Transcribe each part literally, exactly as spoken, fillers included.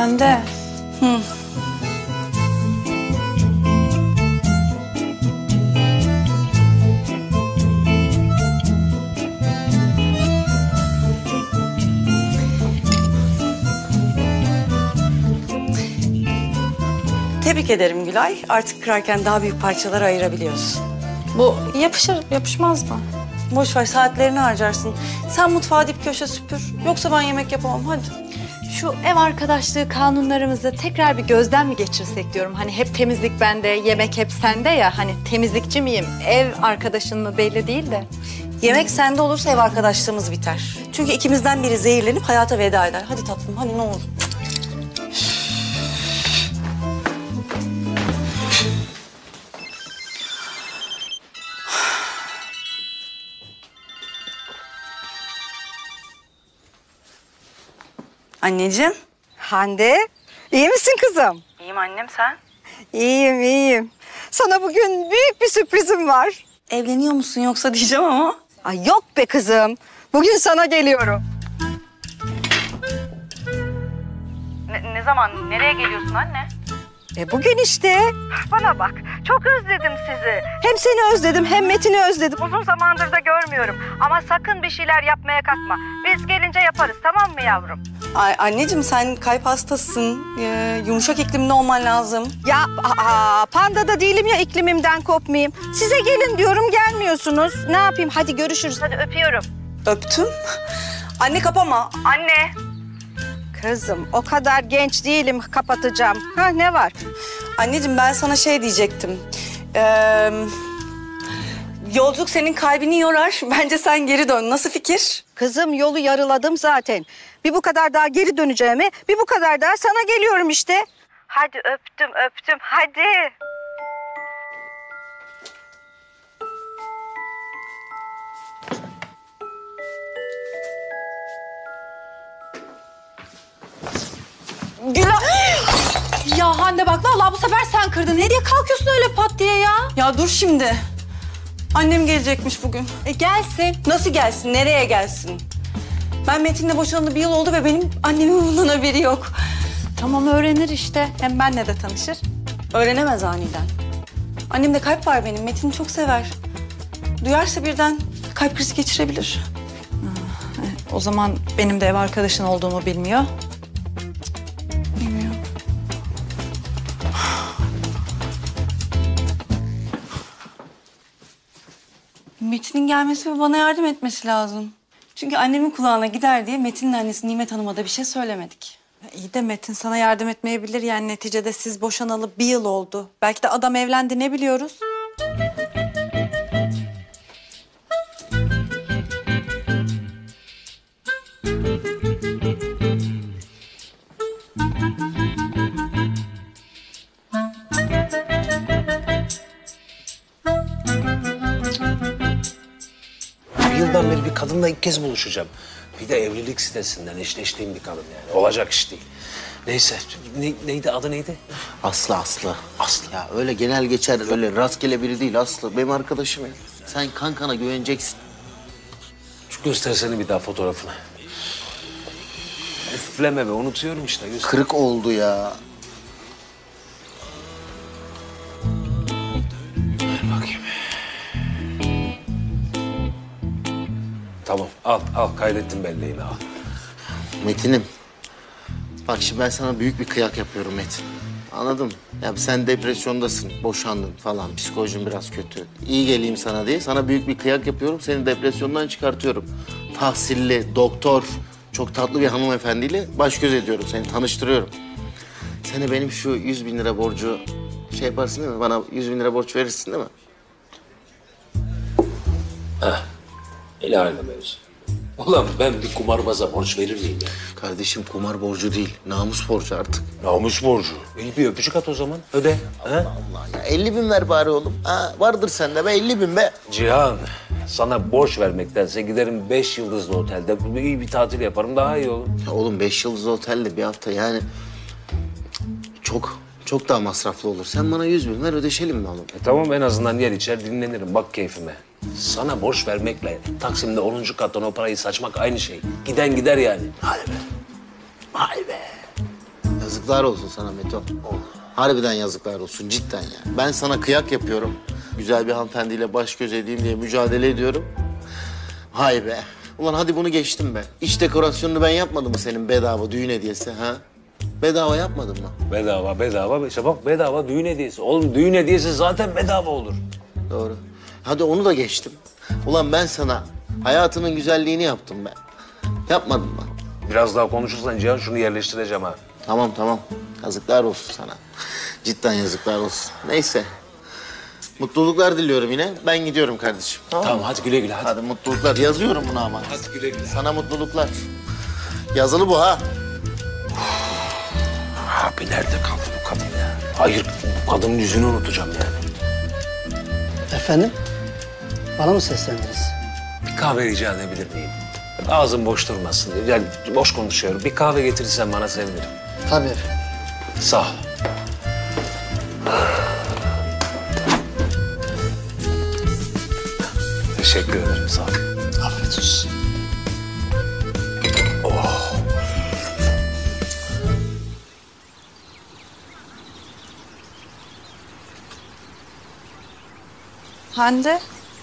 Hande. Hı. Tebrik ederim Gülay. Artık kırarken daha büyük parçalara ayırabiliyorsun. Bu yapışır, yapışmaz mı? Boş ver, saatlerini harcarsın. Sen mutfağa dip köşe süpür. Yoksa ben yemek yapamam, hadi. Şu ev arkadaşlığı kanunlarımızı tekrar bir gözden mi geçirsek diyorum. Hani hep temizlik bende, yemek hep sende ya. Hani temizlikçi miyim, ev arkadaşın mı belli değil de. Yemek sende olursa ev arkadaşlığımız biter. Çünkü ikimizden biri zehirlenip hayata veda eder. Hadi tatlım, hadi ne olur. Anneciğim. Hande, iyi misin kızım? İyiyim annem, sen? İyiyim, iyiyim. Sana bugün büyük bir sürprizim var. Evleniyor musun yoksa diyeceğim ama. Ay yok be kızım. Bugün sana geliyorum. Ne, ne zaman, nereye geliyorsun anne? E bugün işte. Bana bak, çok özledim sizi. Hem seni özledim, hem Metin'i özledim. Uzun zamandır da görmüyorum. Ama sakın bir şeyler yapmaya kalkma. Biz gelince yaparız, tamam mı yavrum? Ay, anneciğim sen kalp hastasın. Ee, yumuşak iklimde olman lazım. Ya aa, panda da değilim ya, iklimimden kopmayayım. Size gelin diyorum, gelmiyorsunuz. Ne yapayım? Hadi görüşürüz. Hadi öpüyorum. Öptüm. Anne kapama. Anne. Kızım o kadar genç değilim, kapatacağım. Ha ne var? Anneciğim ben sana şey diyecektim. Ee, yolculuk senin kalbini yorar. Bence sen geri dön. Nasıl fikir? Kızım yolu yarıladım zaten. Bir bu kadar daha geri döneceğime, bir bu kadar daha sana geliyorum işte. Hadi öptüm öptüm hadi. Gülay. Ya Hande bak vallahi bu sefer sen kırdın. Ne diye kalkıyorsun öyle pat diye ya? Ya dur şimdi. Annem gelecekmiş bugün. E gelsin. Nasıl gelsin? Nereye gelsin? Ben Metin'le boşanalı bir yıl oldu ve benim annemin bundan haberi yok. Tamam öğrenir işte. Hem benle de tanışır. Öğrenemez aniden. Annemde kalp var benim. Metin'i çok sever. Duyarsa birden kalp krizi geçirebilir. O zaman benim de ev arkadaşın olduğumu bilmiyor. Bilmiyorum. Metin'in gelmesi ve bana yardım etmesi lazım. Çünkü annemin kulağına gider diye Metin'in annesi Nimet Hanım'a da bir şey söylemedik. Ya İyi de Metin sana yardım etmeyebilir yani neticede siz boşanalı bir yıl oldu. Belki de adam evlendi ne biliyoruz? Bir yıldan beri bir kadınla ilk kez buluşacağım. Bir de evlilik sitesinden eşleştiğim bir kadın yani. Olacak iş değil. Neyse, ne, neydi adı neydi? Aslı Aslı. Aslı. Ya öyle genel geçer, öyle rastgele biri değil Aslı. Benim arkadaşım ya. Sen kankana güveneceksin. Şu göstersene bir daha fotoğrafını. Üfleme be, unutuyorum işte. Göster. Kırık oldu ya. Ver bakayım. Tamam, al, al. Kaydettim belleğini, al. Metin'im. Bak şimdi ben sana büyük bir kıyak yapıyorum Metin. Anladın mı? Ya sen depresyondasın, boşandın falan. Psikolojin biraz kötü. İyi geleyim sana diye sana büyük bir kıyak yapıyorum. Seni depresyondan çıkartıyorum. Tahsilli, doktor, çok tatlı bir hanımefendiyle baş göz ediyorum seni, tanıştırıyorum. Sen de benim şu yüz bin lira borcu şey yaparsın değil mi? Bana yüz bin lira borç verirsin değil mi? İlahi mevzu. Ulan ben bir kumarbaza borç verir miyim ya? Kardeşim kumar borcu değil, namus borcu artık. Namus borcu. İyi bir öpücük at o zaman. Öde. Allah Allah ya elli bin ver bari oğlum. Ha, vardır sende be elli bin be. Cihan, sana borç vermektense giderim beş yıldızlı otelde iyi bir tatil yaparım daha iyi olur. Ya oğlum beş yıldızlı otelde bir hafta yani çok çok daha masraflı olur. Sen bana yüz bin ver ödeşelim mi oğlum? E tamam en azından yer içer dinlenirim bak keyfime. Sana borç vermekle Taksim'de onuncu kattan o parayı saçmak aynı şey. Giden gider yani. Hadi be. Vay be. Yazık Yazıklar olsun sana Meto. Harbiden yazıklar olsun cidden ya. Ben sana kıyak yapıyorum. Güzel bir hanımefendiyle baş göz edeyim diye mücadele ediyorum. Hay be. Ulan hadi bunu geçtim be. İç dekorasyonunu ben yapmadım mı senin bedava düğün hediyesi ha? Bedava yapmadın mı? Bedava, bedava. İşte bak bedava düğün hediyesi. Oğlum düğün hediyesi zaten bedava olur. Doğru. Hadi onu da geçtim. Ulan ben sana hayatının güzelliğini yaptım ben. Yapmadın mı? Biraz daha konuşursan Cihan şunu yerleştireceğim ha. Tamam tamam. Yazıklar olsun sana. Cidden yazıklar olsun. Neyse. Mutluluklar diliyorum yine. Ben gidiyorum kardeşim. Tamam, Tamam mı? hadi güle güle hadi. Hadi mutluluklar. Yazıyorum bunu ama. Hadi güle güle. Sana mutluluklar. Yazılı bu ha. Abi nerede kaldı bu kadın ya? Hayır bu kadının yüzünü unutacağım yani. Efendim? Bana mı seslendiniz? Bir kahve rica edebilir miyim? Ağzım boş durmasın diye. Yani boş konuşuyorum. Bir kahve getirirsen bana sevinirim. Tabii efendim. Sağ ol. Teşekkür ederim sağ ol. Afiyet olsun. Hande.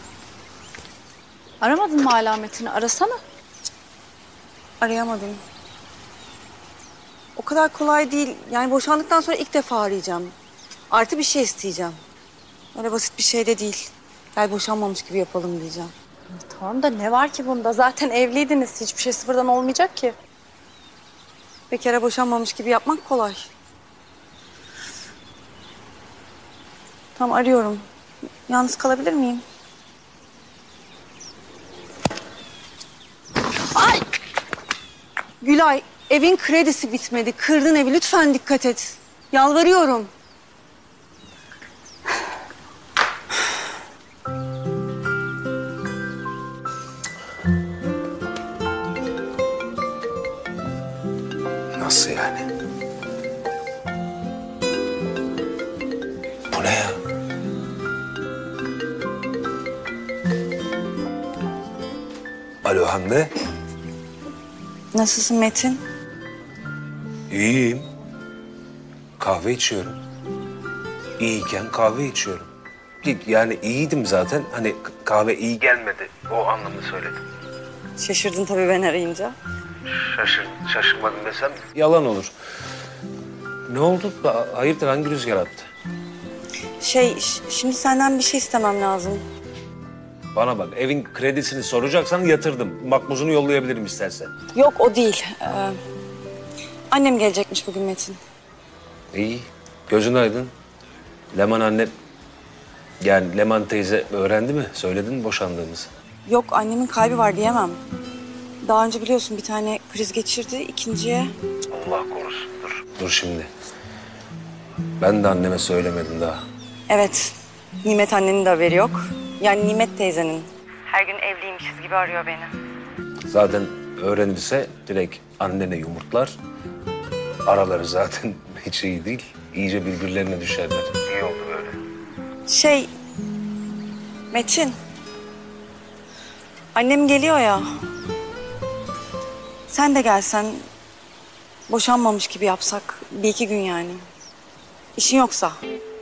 Aramadın mı alametini? Arasana. Arayamadım. O kadar kolay değil. Yani boşandıktan sonra ilk defa arayacağım. Artı bir şey isteyeceğim. Öyle basit bir şey de değil. Gel boşanmamış gibi yapalım diyeceğim. Tamam da ne var ki bunda? Zaten evliydiniz. Hiçbir şey sıfırdan olmayacak ki. Bekara boşanmamış gibi yapmak kolay. Tamam arıyorum. Yalnız kalabilir miyim? Ay! Gülay, evin kredisi bitmedi. Kırdın evi. Lütfen dikkat et. Yalvarıyorum. Nasıl yani? Bu ne ya? Alo Hande. Nasılsın Metin? İyiyim. Kahve içiyorum. İyiyken kahve içiyorum. Yani iyiydim zaten. Hani kahve iyi gelmedi. O anlamda söyledim. Şaşırdın tabii ben arayınca. Şaşır, şaşırmadım desem yalan olur. Ne oldu? Hayırdır hangi rüzgar attı? Şey, ş- şimdi senden bir şey istemem lazım. Bana bak evin kredisini soracaksan yatırdım. Makbuzunu yollayabilirim istersen. Yok o değil. Ee, annem gelecekmiş bugün Metin. İyi. Gözün aydın. Leman anne... Yani Leman teyze öğrendi mi? Söyledin mi boşandığımızı? Yok annemin kalbi var diyemem. Daha önce biliyorsun bir tane kriz geçirdi. İkinciye Allah korusun. Dur. Dur şimdi. Ben de anneme söylemedim daha. evet. Nimet annenin de haberi yok. Yani Nimet teyzenin. Her gün evliymişiz gibi arıyor beni. Zaten öğrenirse direkt annene yumurtlar. Araları zaten hiç iyi değil. İyice birbirlerine düşerler. İyi oldu böyle. Şey... Metin. Annem geliyor ya. Sen de gelsen... Boşanmamış gibi yapsak. Bir iki gün yani. İşin yoksa.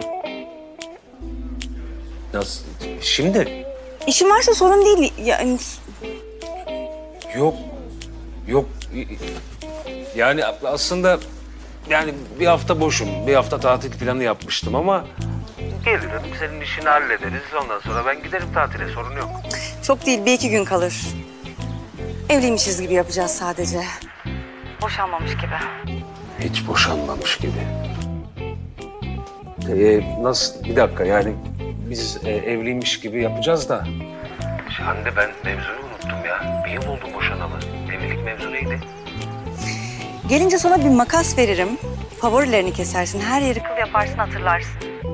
Nasıl? Şimdi? İşin varsa sorun değil. Yani... Yok. Yok. Yani aslında yani bir hafta boşum. Bir hafta tatil planı yapmıştım ama... Gelirim, senin işini hallederiz. Ondan sonra ben giderim tatile, sorun yok. Çok değil, bir iki gün kalır. Evliymişiz gibi yapacağız sadece. Boşanmamış gibi. Hiç boşanmamış gibi. Ee, nasıl? Bir dakika yani biz e, evliymiş gibi yapacağız da... Hande ben mevzuyu unuttum ya. Bir yıl oldu boşanalı. Evlilik mevzu neydi? Gelince sana bir makas veririm. Favorilerini kesersin, her yeri kıl yaparsın, hatırlarsın.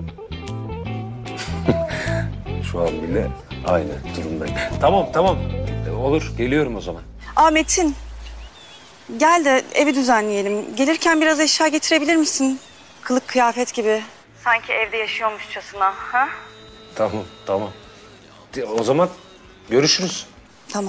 Şu an bile aynı durumdayım. Tamam tamam. Ee, olur geliyorum o zaman. Aa Metin, gel de evi düzenleyelim. Gelirken biraz eşya getirebilir misin? Kılık kıyafet gibi. Sanki evde yaşıyormuşçasına, ha? Tamam tamam. O zaman görüşürüz. Tamam.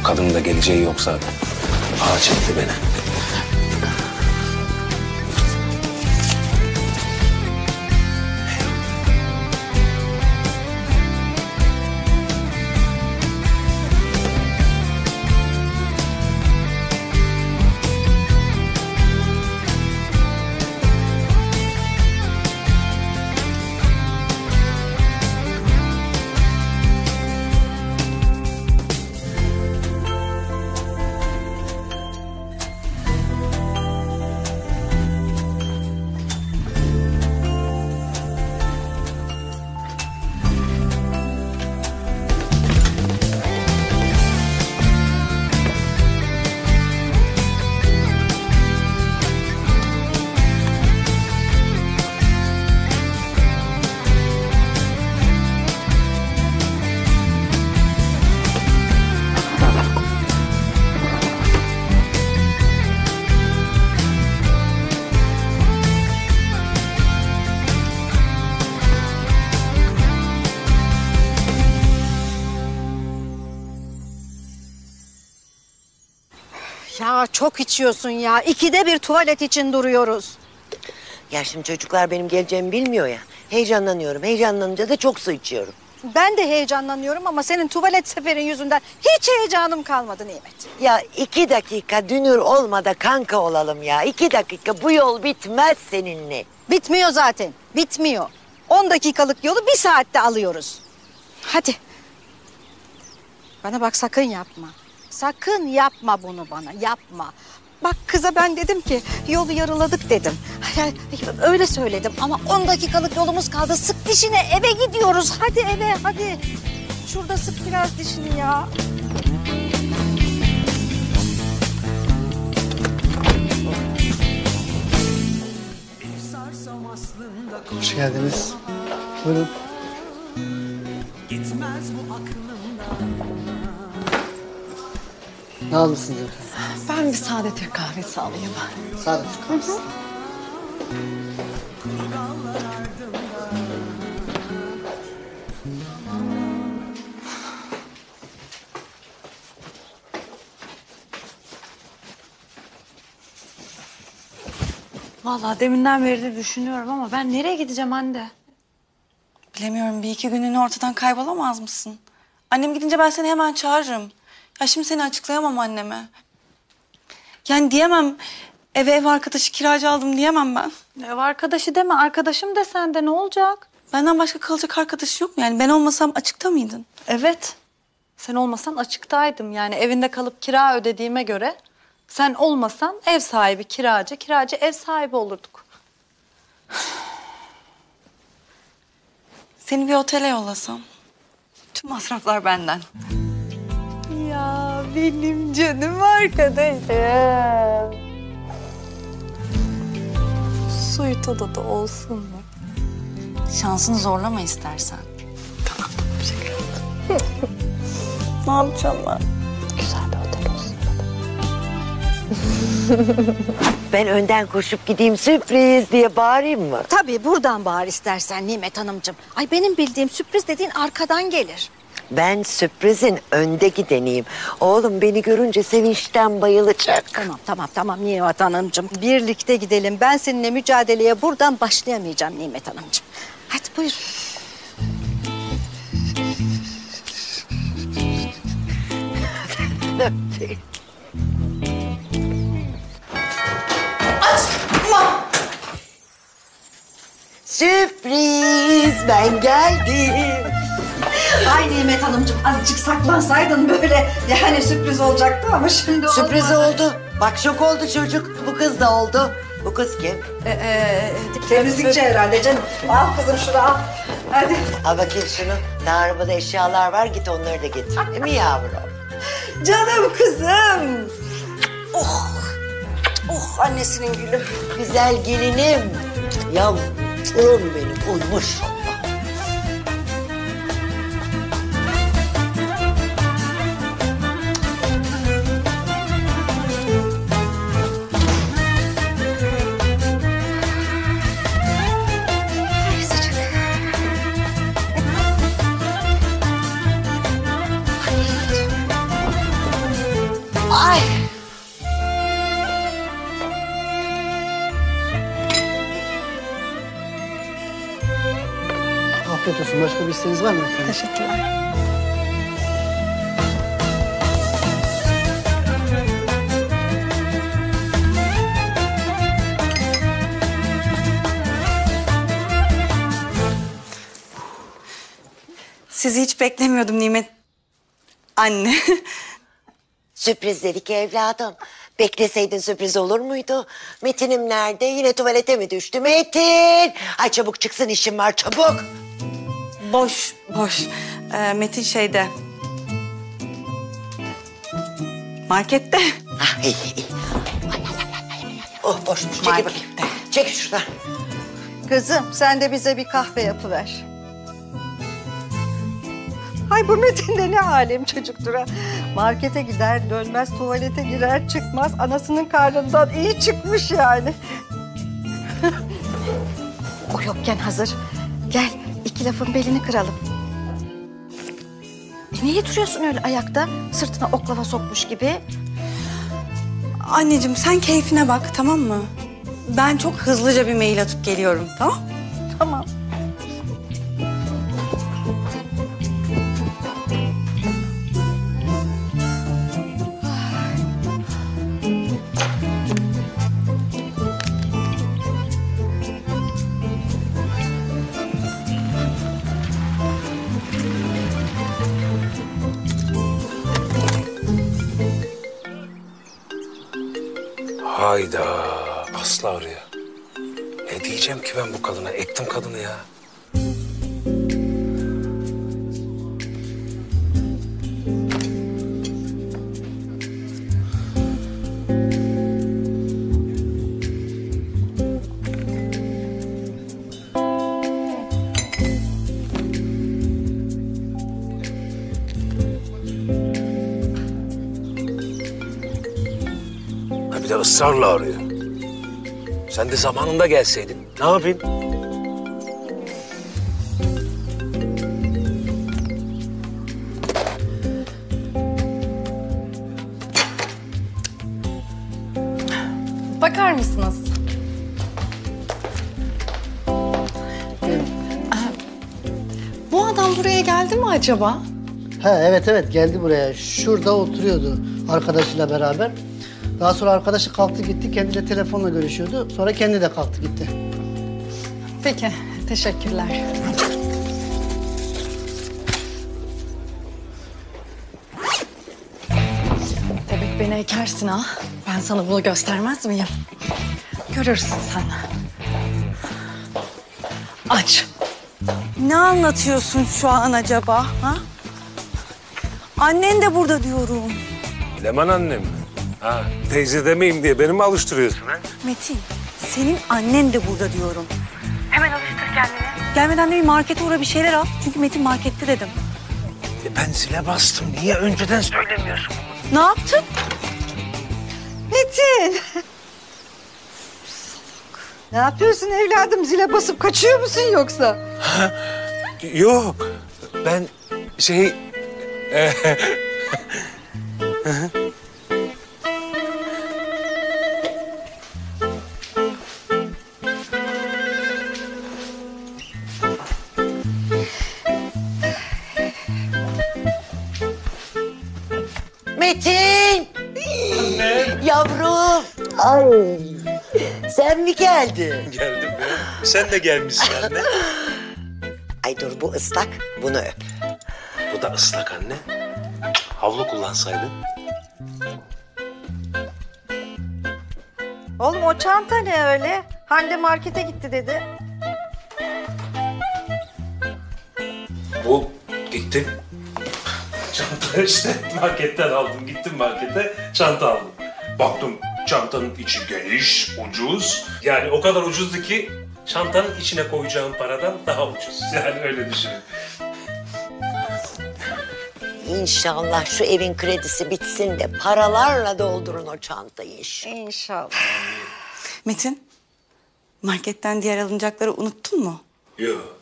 kadının da geleceği yok zaten. Ağa çekti beni. Ya çok içiyorsun ya. İkide bir tuvalet için duruyoruz. Ya şimdi çocuklar benim geleceğimi bilmiyor ya. Heyecanlanıyorum. Heyecanlanınca da çok su içiyorum. Ben de heyecanlanıyorum ama senin tuvalet seferin yüzünden hiç heyecanım kalmadı Nimet. Ya iki dakika dünür olmadan kanka olalım ya. İki dakika bu yol bitmez seninle. Bitmiyor zaten. Bitmiyor. On dakikalık yolu bir saatte alıyoruz. Hadi. Bana bak sakın yapma. Sakın yapma bunu bana. Yapma. Bak kıza ben dedim ki yolu yarıladık dedim. Öyle söyledim ama on dakikalık yolumuz kaldı. Sık dişine eve gidiyoruz. Hadi eve hadi. Şurada sık biraz dişini ya. Hoş geldiniz. Buyurun. Ne alırsınız efendim? Ben bir sade Türk kahvesi alayım. Sade Türk kahvesi. Vallahi deminden beri de düşünüyorum ama ben nereye gideceğim anne? Bilemiyorum, bir iki günlüğüne ortadan kaybolamaz mısın? Annem gidince ben seni hemen çağırırım. Ya şimdi seni açıklayamam anneme. Yani diyemem, eve ev arkadaşı kiracı aldım diyemem ben. Ev arkadaşı deme, arkadaşım desen de ne olacak? Benden başka kalacak arkadaşı yok mu yani? Ben olmasam açıkta mıydın? Evet. Sen olmasan açıktaydım. Yani evinde kalıp kira ödediğime göre sen olmasan ev sahibi kiracı, kiracı ev sahibi olurduk. Seni bir otele yollasam. Tüm masraflar benden. Ya benim canım arkadaşım. Suyutada da olsun mu? Şansını zorlama istersen. Tamam, şaka. Ne yapacağım ben? Güzel bir otel olsun. Ben önden koşup gideyim sürpriz diye bağırayım mı? Tabii buradan bağır istersen Nimet Hanımcığım. Ay benim bildiğim sürpriz dediğin arkadan gelir. Ben sürprizin önde gideneyim. Oğlum beni görünce sevinçten bayılacak. Tamam tamam tamam Nimet Hanımcığım. Birlikte gidelim. Ben seninle mücadeleye buradan başlayamayacağım Nimet Hanımcığım. Hadi buyur. Sürpriz, ben geldim. Ay Nimet Hanımcığım azıcık saklansaydın böyle. Yani sürpriz olacaktı ama şimdi Sürpriz olmadı. oldu. Bak şok oldu çocuk. Bu kız da oldu. Bu kız kim? Ee, e, temizlikçi herhalde canım. Al kızım şunu al. Hadi. Al bakayım şunu. Daha arabada eşyalar var. Git onları da getir. Değil mi yavrum? Canım kızım. Oh. Oh annesinin gülü. Güzel gelinim. Yavrum benim uymuş. Ay. Afiyet olsun. Başka bir isteğiniz var mı efendim? Teşekkürler. Sizi hiç beklemiyordum Nimet anne. Sürpriz dedik evladım. Bekleseydin sürpriz olur muydu? Metin'im nerede? Yine tuvalete mi düştü? Metin! Ay çabuk çıksın, işim var, çabuk. Boş, boş. Ee, Metin şeyde. Markette. Ah, iyi, iyi. Ay, ay, ay, ay, ay. Oh boşmuş. Çekil Markette. bakayım. Çekil şuradan. Kızım sen de bize bir kahve yapıver. Ay bu Metin de ne alem çocuktur ha. Markete gider dönmez, tuvalete girer çıkmaz. Anasının karnından iyi çıkmış yani. O yokken hazır. Gel iki lafın belini kıralım. E niye duruyorsun öyle ayakta? Sırtına oklava sokmuş gibi. Anneciğim sen keyfine bak, tamam mı? Ben çok hızlıca bir mail atıp geliyorum, tamam? Tamam. Hayda, Aslı arıyor. Ne diyeceğim ki ben bu kadına? Ektim kadını ya. Ha bir de ısrarla arıyor. Sen de zamanında gelseydin. Ne yapayım? Bakar mısınız? Bu adam buraya geldi mi acaba? Ha evet evet geldi buraya. Şurada oturuyordu arkadaşıyla beraber. Daha sonra arkadaşı kalktı gitti. Kendi de telefonla görüşüyordu. Sonra kendi de kalktı gitti. Peki, teşekkürler. Demek beni ekersin ha. Ben sana bunu göstermez miyim? Görürsün sen. Aç. Ne anlatıyorsun şu an acaba, ha? Annen de burada diyorum. Leman annem mi? Ha, teyze demeyeyim diye beni mi alıştırıyorsun ha? Metin, senin annen de burada diyorum. Hemen alıştır kendini. Gelmeden de bir markete uğra, bir şeyler al. Çünkü Metin markette dedim. E ben zile bastım. Niye önceden söylemiyorsun? Ne yaptın? Metin! Ne yapıyorsun evladım? Zile basıp kaçıyor musun yoksa? Yok. Ben şey... e, Metin! Anne! Yavrum! Ay! Sen mi geldin? Geldim ya. Sen de gelmişsin anne. Ay dur, bu ıslak, bunu öp. Bu da ıslak anne. Havlu kullansaydın. Oğlum o çanta ne öyle? Hande markete gitti dedi. Bu gittim. Çanta işte marketten aldım. Gittim markete çanta aldım. Baktım çantanın içi geniş, ucuz. Yani o kadar ucuzdu ki çantanın içine koyacağım paradan daha ucuz. Yani öyle düşünün. İnşallah şu evin kredisi bitsin de paralarla doldurun o çantayı inşallah. İnşallah. Metin, marketten diğer alınacakları unuttun mu? Yok.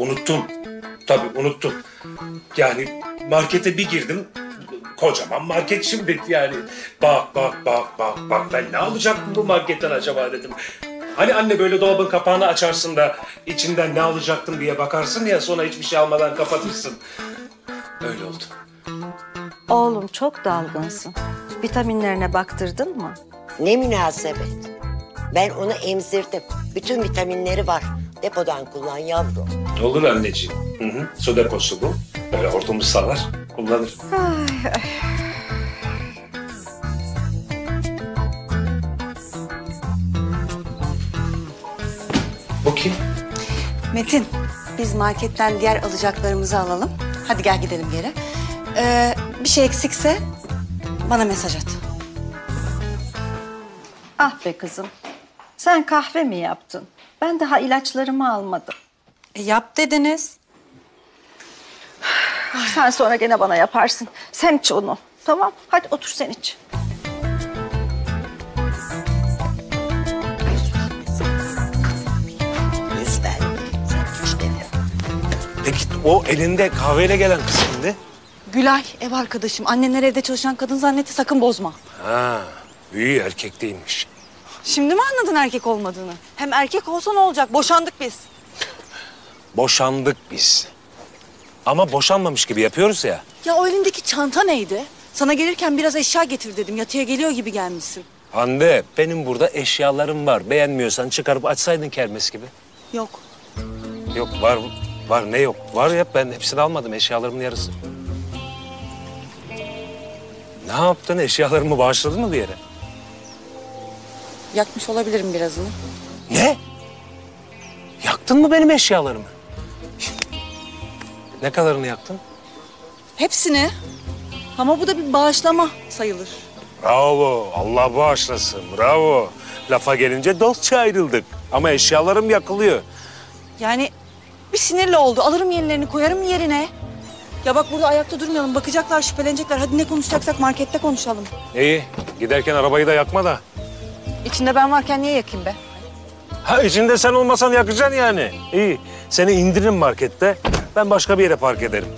unuttum. Tabii unuttum. Yani markete bir girdim. Kocaman market şimdi yani. Bak bak bak bak bak ben ne alacaktım bu marketten acaba dedim. Hani anne böyle dolabın kapağını açarsın da içinden ne alacaktım diye bakarsın ya sonra hiçbir şey almadan kapatırsın. Öyle oldu. Oğlum çok dalgınsın. Vitaminlerine baktırdın mı? Ne münasebet. Ben onu emzirdim. Bütün vitaminleri var. Depodan kullan yavrum. Olur anneciğim. Hı hı. Su deposu bu. Böyle hortumuz salar, kullanır. Bu kim? Metin, biz marketten diğer alacaklarımızı alalım. Hadi gel gidelim geri. Ee, bir şey eksikse bana mesaj at. Ah be kızım. Sen kahve mi yaptın? Ben daha ilaçlarımı almadım. E, yap dediniz. Sen sonra gene bana yaparsın. Sen iç onu. Tamam. Hadi otur sen iç. Yüz ver. Sen işte. Peki o elinde kahveyle gelen kız kimdi? Gülay, ev arkadaşım. Annenler evde çalışan kadın zannetti, sakın bozma. Ha, büyü erkek değilmiş. Şimdi mi anladın erkek olmadığını? Hem erkek olsa ne olacak? Boşandık biz. Boşandık biz. Ama boşanmamış gibi yapıyoruz ya. Ya o elindeki çanta neydi? Sana gelirken biraz eşya getir dedim. Yatıya geliyor gibi gelmişsin. Hande, benim burada eşyalarım var. Beğenmiyorsan çıkarıp açsaydın kermes gibi. Yok. Yok, var, var ne yok? Var ya, ben hepsini almadım, eşyalarımın yarısı. Ne yaptın? Eşyalarımı bağışladın mı bir yere? Yakmış olabilirim birazını. Ne? Yaktın mı benim eşyalarımı? Ne kadarını yaktın? Hepsini. Ama bu da bir bağışlama sayılır. Bravo, Allah bağışlasın, bravo. Lafa gelince dostça ayrıldık. Ama eşyalarım yakılıyor. Yani bir sinirli oldu. Alırım yenilerini, koyarım yerine. Ya bak burada ayakta durmayalım. Bakacaklar, şüphelenecekler. Hadi ne konuşacaksak markette konuşalım. İyi, giderken arabayı da yakma da. İçinde ben varken niye yakayım be? Ha, içinde sen olmasan yakacaksın yani. İyi, seni indiririm markette. Ben başka bir yere park ederim.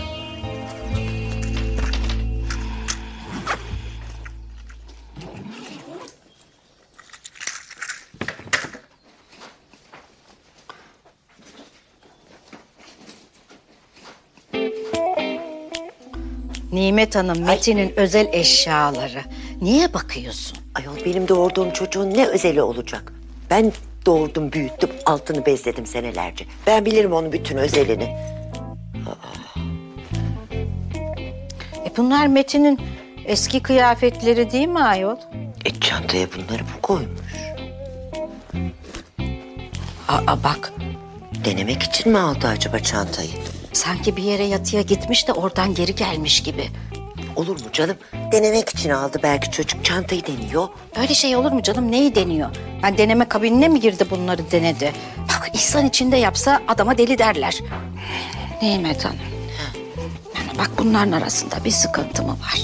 Nimet Hanım, Metin'in özel eşyaları. Niye bakıyorsun? Ayol benim doğurduğum çocuğun ne özeli olacak? Ben doğurdum, büyüttüm, altını bezledim senelerce. Ben bilirim onun bütün özelini. E bunlar Metin'in eski kıyafetleri değil mi ayol? E çantaya bunları bu koymuş. Aa bak, Denemek için mi aldı acaba çantayı? sanki bir yere yatıya gitmiş de oradan geri gelmiş gibi. Olur mu canım? Denemek için aldı belki çocuk. Çantayı deniyor. Öyle şey olur mu canım? Neyi deniyor? Ben deneme kabinine mi girdi bunları denedi? Bak insan içinde yapsa adama deli derler. Nimet Hanım. Yani bak bunların arasında bir sıkıntı mı var?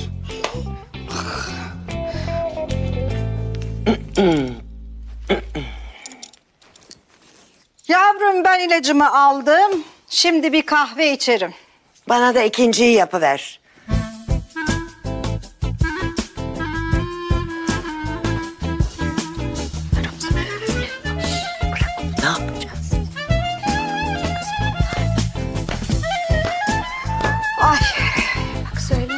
Yavrum ben ilacımı aldım. Şimdi bir kahve içerim. Bana da ikinciyi yapıver. Ne yapacağız? Ay bak söyleyeyim.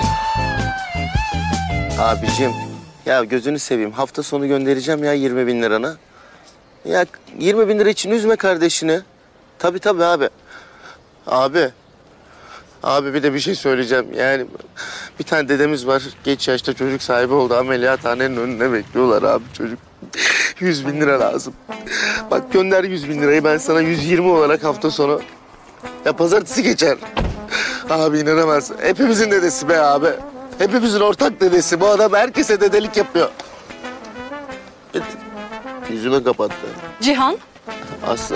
Abicim, ya gözünü seveyim. Hafta sonu göndereceğim ya yirmi bin lirana. Ya yirmi bin lira için üzme kardeşini. Tabii tabii abi. Abi. Abi bir de bir şey söyleyeceğim. Yani bir tane dedemiz var. Geç yaşta çocuk sahibi oldu. Ameliyathanenin önüne bekliyorlar abi çocuk. Yüz bin lira lazım. Bak gönder yüz bin lirayı, ben sana yüz yirmi olarak hafta sonu. Ya pazartesi geçer. Abi inanamazsın. Hepimizin dedesi be abi. Hepimizin ortak dedesi. Bu adam herkese dedelik yapıyor. Yüzüme kapattı. Cihan. Aslı.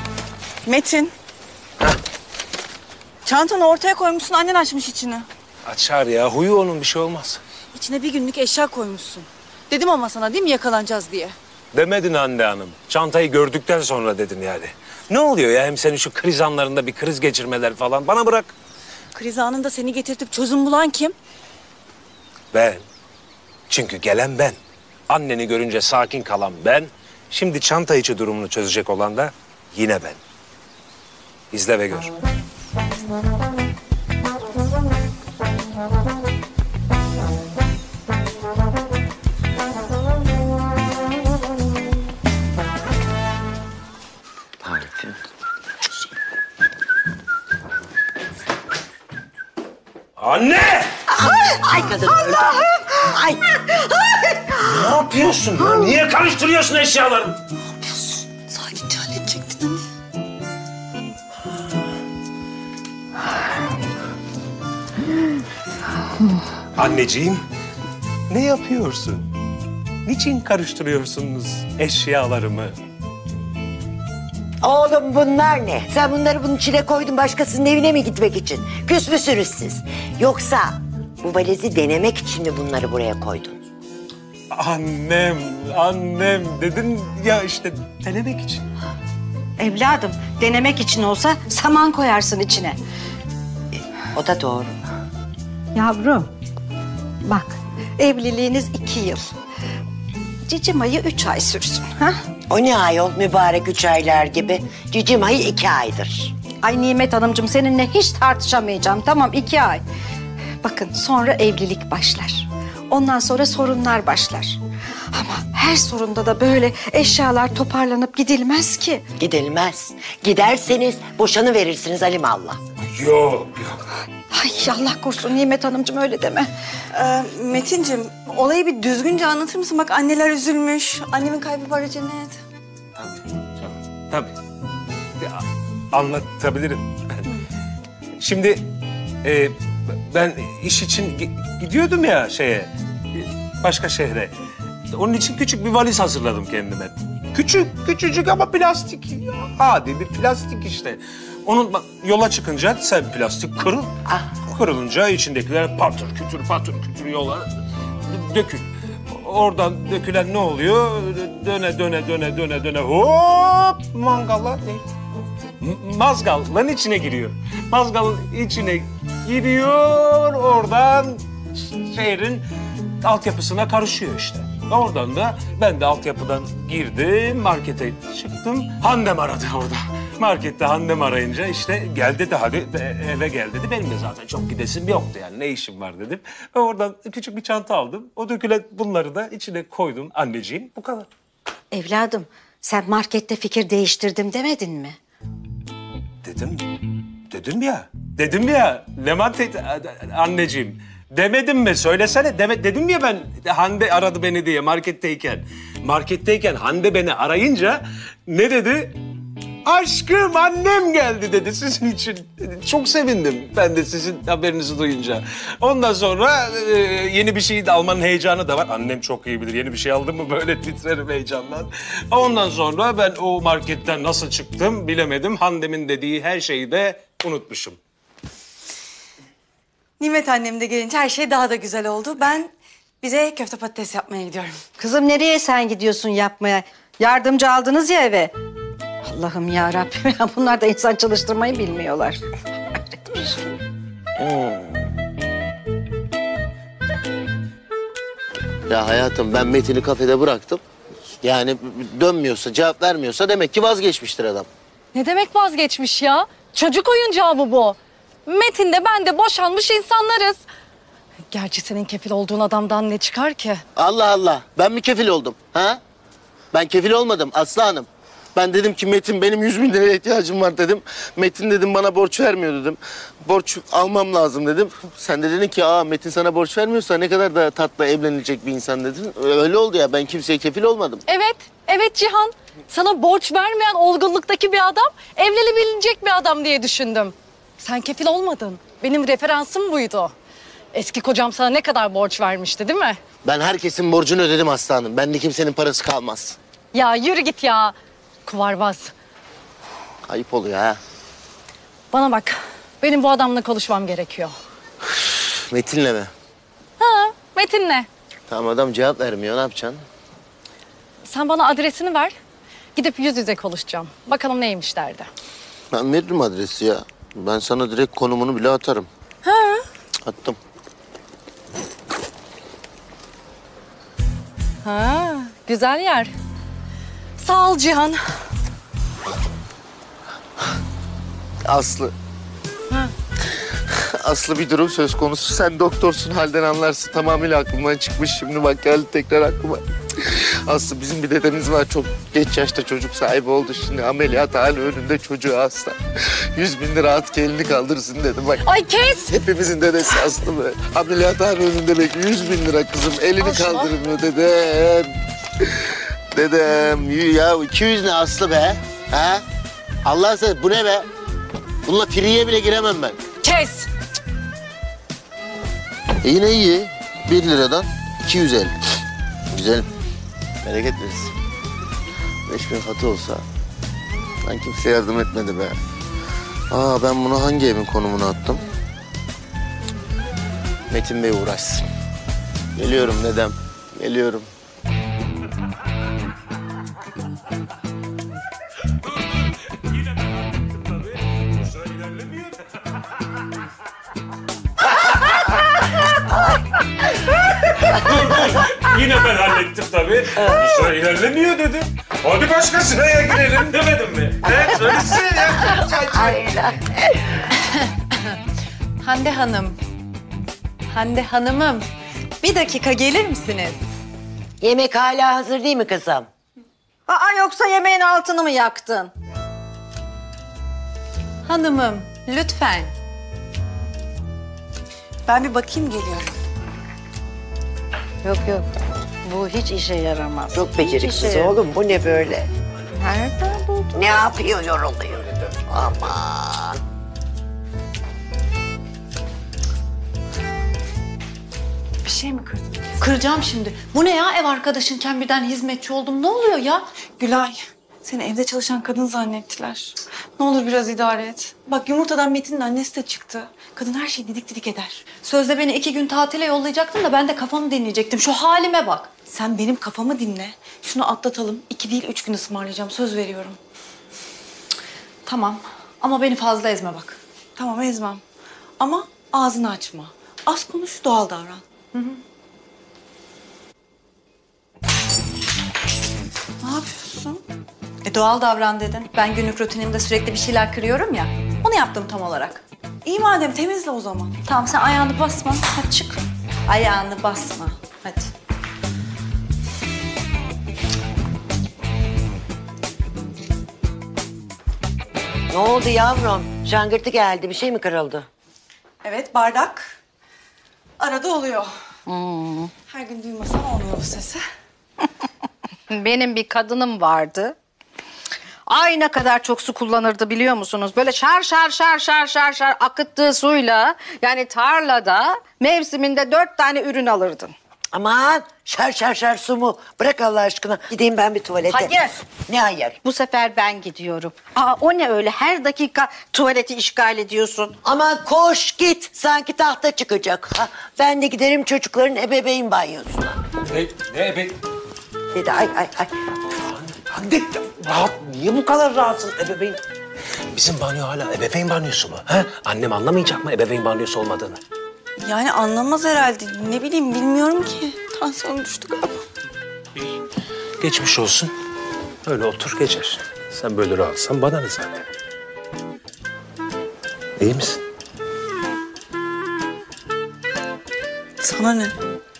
Metin. Çantanı ortaya koymuşsun, annen açmış içini. Açar ya. Huyu onun, bir şey olmaz. İçine bir günlük eşya koymuşsun. Dedim ama sana değil mi yakalanacağız diye. Demedin Hande Hanım. Çantayı gördükten sonra dedin yani. Ne oluyor ya? Hem senin şu kriz anlarında bir kriz geçirmeler falan. Bana bırak. Kriz anında seni getirtip çözüm bulan kim? Ben. Çünkü gelen ben. Anneni görünce sakin kalan ben. Şimdi çanta içi durumunu çözecek olan da yine ben. İzle ve gör. Parfüm. Anne! Ay kadın öldü. Ay. Ne yapıyorsun ya? Niye karıştırıyorsun eşyalarımı? Sakince halledecektin hani. Anneciğim, ne yapıyorsun? Niçin karıştırıyorsunuz eşyalarımı? Oğlum bunlar ne? Sen bunları bunun içine koydun başkasının evine mi gitmek için? Küs müsünüz siz? Yoksa bu valizi denemek için mi bunları buraya koydun? Annem, annem dedin ya işte denemek için. Evladım denemek için olsa saman koyarsın içine. O da doğru. Yavrum bak evliliğiniz iki yıl. Cicim ayı üç ay sürsün. Ha? O ne ayol mübarek üç aylar gibi. Cicim ayı iki aydır. Ay Nimet Hanımcığım seninle hiç tartışamayacağım. Tamam iki ay. Bakın sonra evlilik başlar. Ondan sonra sorunlar başlar. Ama her sorunda da böyle eşyalar toparlanıp gidilmez ki. Gidilmez. Giderseniz boşanı verirsiniz alimallah. Yok, yok. Ay Allah korusun Nimet Hanımcığım öyle deme. Ee, Metin'cim olayı bir düzgünce anlatır mısın? Bak anneler üzülmüş. Annemin kaybı para cennet. Tabii, canım, tabii. Ya, anlatabilirim. Şimdi e, ben iş için gi- gidiyordum ya şeye, başka şehre. Onun için küçük bir valiz hazırladım kendime. Küçük, küçücük ama plastik. Hadi bir plastik işte. Onun bak, yola çıkınca sen plastik kırıl. Ah. Kırılınca içindekiler patır kütür patır kütür yola dökül. Oradan dökülen ne oluyor? Döne döne döne döne döne hop mangala ne? M- Mazgalın içine giriyor. Mazgalın içine giriyor oradan şehrin altyapısına karışıyor işte. Oradan da ben de altyapıdan girdim, markete çıktım. Handem aradı orada. Markette Handem arayınca işte gel dedi, hadi eve gel dedi. Benim de zaten çok gidesim yoktu yani, ne işim var dedim. Ve oradan küçük bir çanta aldım. O dökülen bunları da içine koydum anneciğim. Bu kadar. Evladım sen markette fikir değiştirdim demedin mi? Dedim, dedim ya, dedim ya. Leman teyze, anneciğim. Demedim mi? Söylesene. Deme, dedim ya ben, Hande aradı beni diye marketteyken. Marketteyken Hande beni arayınca ne dedi? Aşkım annem geldi dedi sizin için. Çok sevindim ben de sizin haberinizi duyunca. Ondan sonra e, yeni bir şey de almanın heyecanı da var. Annem çok iyi bilir. Yeni bir şey aldım mı böyle titrerim heyecandan. Ondan sonra ben o marketten nasıl çıktım bilemedim. Hande'min dediği her şeyi de unutmuşum. Nimet annem de gelince her şey daha da güzel oldu. Ben bize köfte patates yapmaya gidiyorum. Kızım nereye sen gidiyorsun yapmaya? Yardımcı aldınız ya eve. Allah'ım ya Rabbim ya bunlar da insan çalıştırmayı bilmiyorlar. Ya hayatım ben Metin'i kafede bıraktım. Yani dönmüyorsa, cevap vermiyorsa demek ki vazgeçmiştir adam. Ne demek vazgeçmiş ya? Çocuk oyuncağı mı bu? Metin de ben de boşanmış insanlarız. Gerçi senin kefil olduğun adamdan ne çıkar ki? Allah Allah, ben mi kefil oldum? Ha? Ben kefil olmadım Aslı Hanım. Ben dedim ki Metin benim yüz bin liraya ihtiyacım var dedim. Metin dedim bana borç vermiyor dedim. Borç almam lazım dedim. Sen de dedin ki aa Metin sana borç vermiyorsa ne kadar da tatlı evlenilecek bir insan dedin. Öyle oldu ya, ben kimseye kefil olmadım. Evet, evet Cihan. Sana borç vermeyen olgunluktaki bir adam, evlenebilecek bir adam diye düşündüm. Sen kefil olmadın. Benim referansım buydu. Eski kocam sana ne kadar borç vermişti değil mi? Ben herkesin borcunu ödedim Aslı Hanım. Bende kimsenin parası kalmaz. Ya yürü git ya. Kuvarbaz. Ayıp oluyor ha. Bana bak, benim bu adamla konuşmam gerekiyor. Metin'le mi? Ha, Metin'le. Tamam adam cevap vermiyor. Ne yapacaksın? Sen bana adresini ver. Gidip yüz yüze konuşacağım. Bakalım neymiş derdi. Ben veririm adresi ya. Ben sana direkt konumunu bile atarım. Ha. Attım. Ha, güzel yer. Sağ ol Cihan. Aslı. Aslı bir durum söz konusu. Sen doktorsun, halden anlarsın. Tamamıyla aklımdan çıkmış. Şimdi bak geldi tekrar aklıma. Aslı bizim bir dedemiz var. Çok geç yaşta çocuk sahibi oldu. Şimdi ameliyat hali önünde çocuğu hasta. Yüz bin lira at ki elini kaldırsın dedim. Bak Ay kes! hepimizin dedesi Aslı be. Ameliyat hali önünde bekliyor. Yüz bin lira kızım. Elini Aslı. kaldırmıyor dedem. Dedem. Ya iki yüz ne Aslı be? Ha? Allah sen bu ne be? Bununla friye bile giremem ben. Kes! E yine iyi. Bir liradan iki yüz elli. Güzel. Bereket versin. Beş bin katı olsa. Ben kimse yardım etmedi be. Aa ben bunu hangi evin konumuna attım? Metin Bey uğraşsın. Geliyorum dedem. Geliyorum. Yine ben hallettim tabii. Bu sıra ilerlemiyor dedim. Hadi başka sıraya girelim demedim mi? Evet söylesene ya. Hande Hanım. Hande Hanımım. Bir dakika gelir misiniz? Yemek hala hazır değil mi kızım? Aa yoksa yemeğin altını mı yaktın? Hanımım, lütfen. Ben bir bakayım geliyorum. Yok yok. Bu hiç işe yaramaz. Çok Hiç beceriksiz işe yaramaz. oğlum. Bu ne böyle? Nereden buldun? Ne yapıyor yoruluyor? Aman. Bir şey mi kırdın? Kıracağım şimdi. Bu ne ya, ev arkadaşınken birden hizmetçi oldum. Ne oluyor ya? Gülay, seni evde çalışan kadın zannettiler. Ne olur biraz idare et. Bak yumurtadan Metin'in annesi de çıktı. Kadın her şeyi didik didik eder. Sözde beni iki gün tatile yollayacaktın da ben de kafamı dinleyecektim. Şu halime bak. Sen benim kafamı dinle. Şunu atlatalım. İki değil üç gün ısmarlayacağım. Söz veriyorum. Tamam ama beni fazla ezme bak. Tamam ezmem. Ama ağzını açma. Az konuş, doğal davran. Ne yapıyorsun? E doğal davran dedin. Ben günlük rutinimde sürekli bir şeyler kırıyorum ya. Onu yaptım tam olarak. İyi madem temizle o zaman. Tamam sen ayağını basma. Hadi çık. Ayağını basma. Hadi. Ne oldu yavrum? Şangırtı geldi. Bir şey mi kırıldı? Evet bardak. Arada oluyor. Her gün duymasam olmuyor bu sesi. Benim bir kadınım vardı. Ay ne kadar çok su kullanırdı biliyor musunuz? Böyle şar şar şar şar şar şar akıttığı suyla yani tarlada mevsiminde dört tane ürün alırdın. Aman şer şer şer su mu? Bırak Allah aşkına. Gideyim ben bir tuvalete. Hayır. Ne hayır? Bu sefer ben gidiyorum. Aa o ne öyle her dakika tuvaleti işgal ediyorsun. Aman koş git. Sanki tahta çıkacak. Ha, ben de giderim çocukların ebeveyn banyosuna. Ne, ne be? Dedi ay ay ay. Hande rahat, niye bu kadar rahatsın ebeveyn? Bizim banyo hala ebeveyn banyosu mu? He? Annem anlamayacak mı ebeveyn banyosu olmadığını? Yani anlamaz herhalde. Ne bileyim bilmiyorum ki. Tansiyonu düştü galiba. Geçmiş olsun. Öyle otur geçer. Sen böyle rahatsan bana ne zaten. İyi misin? Sana ne?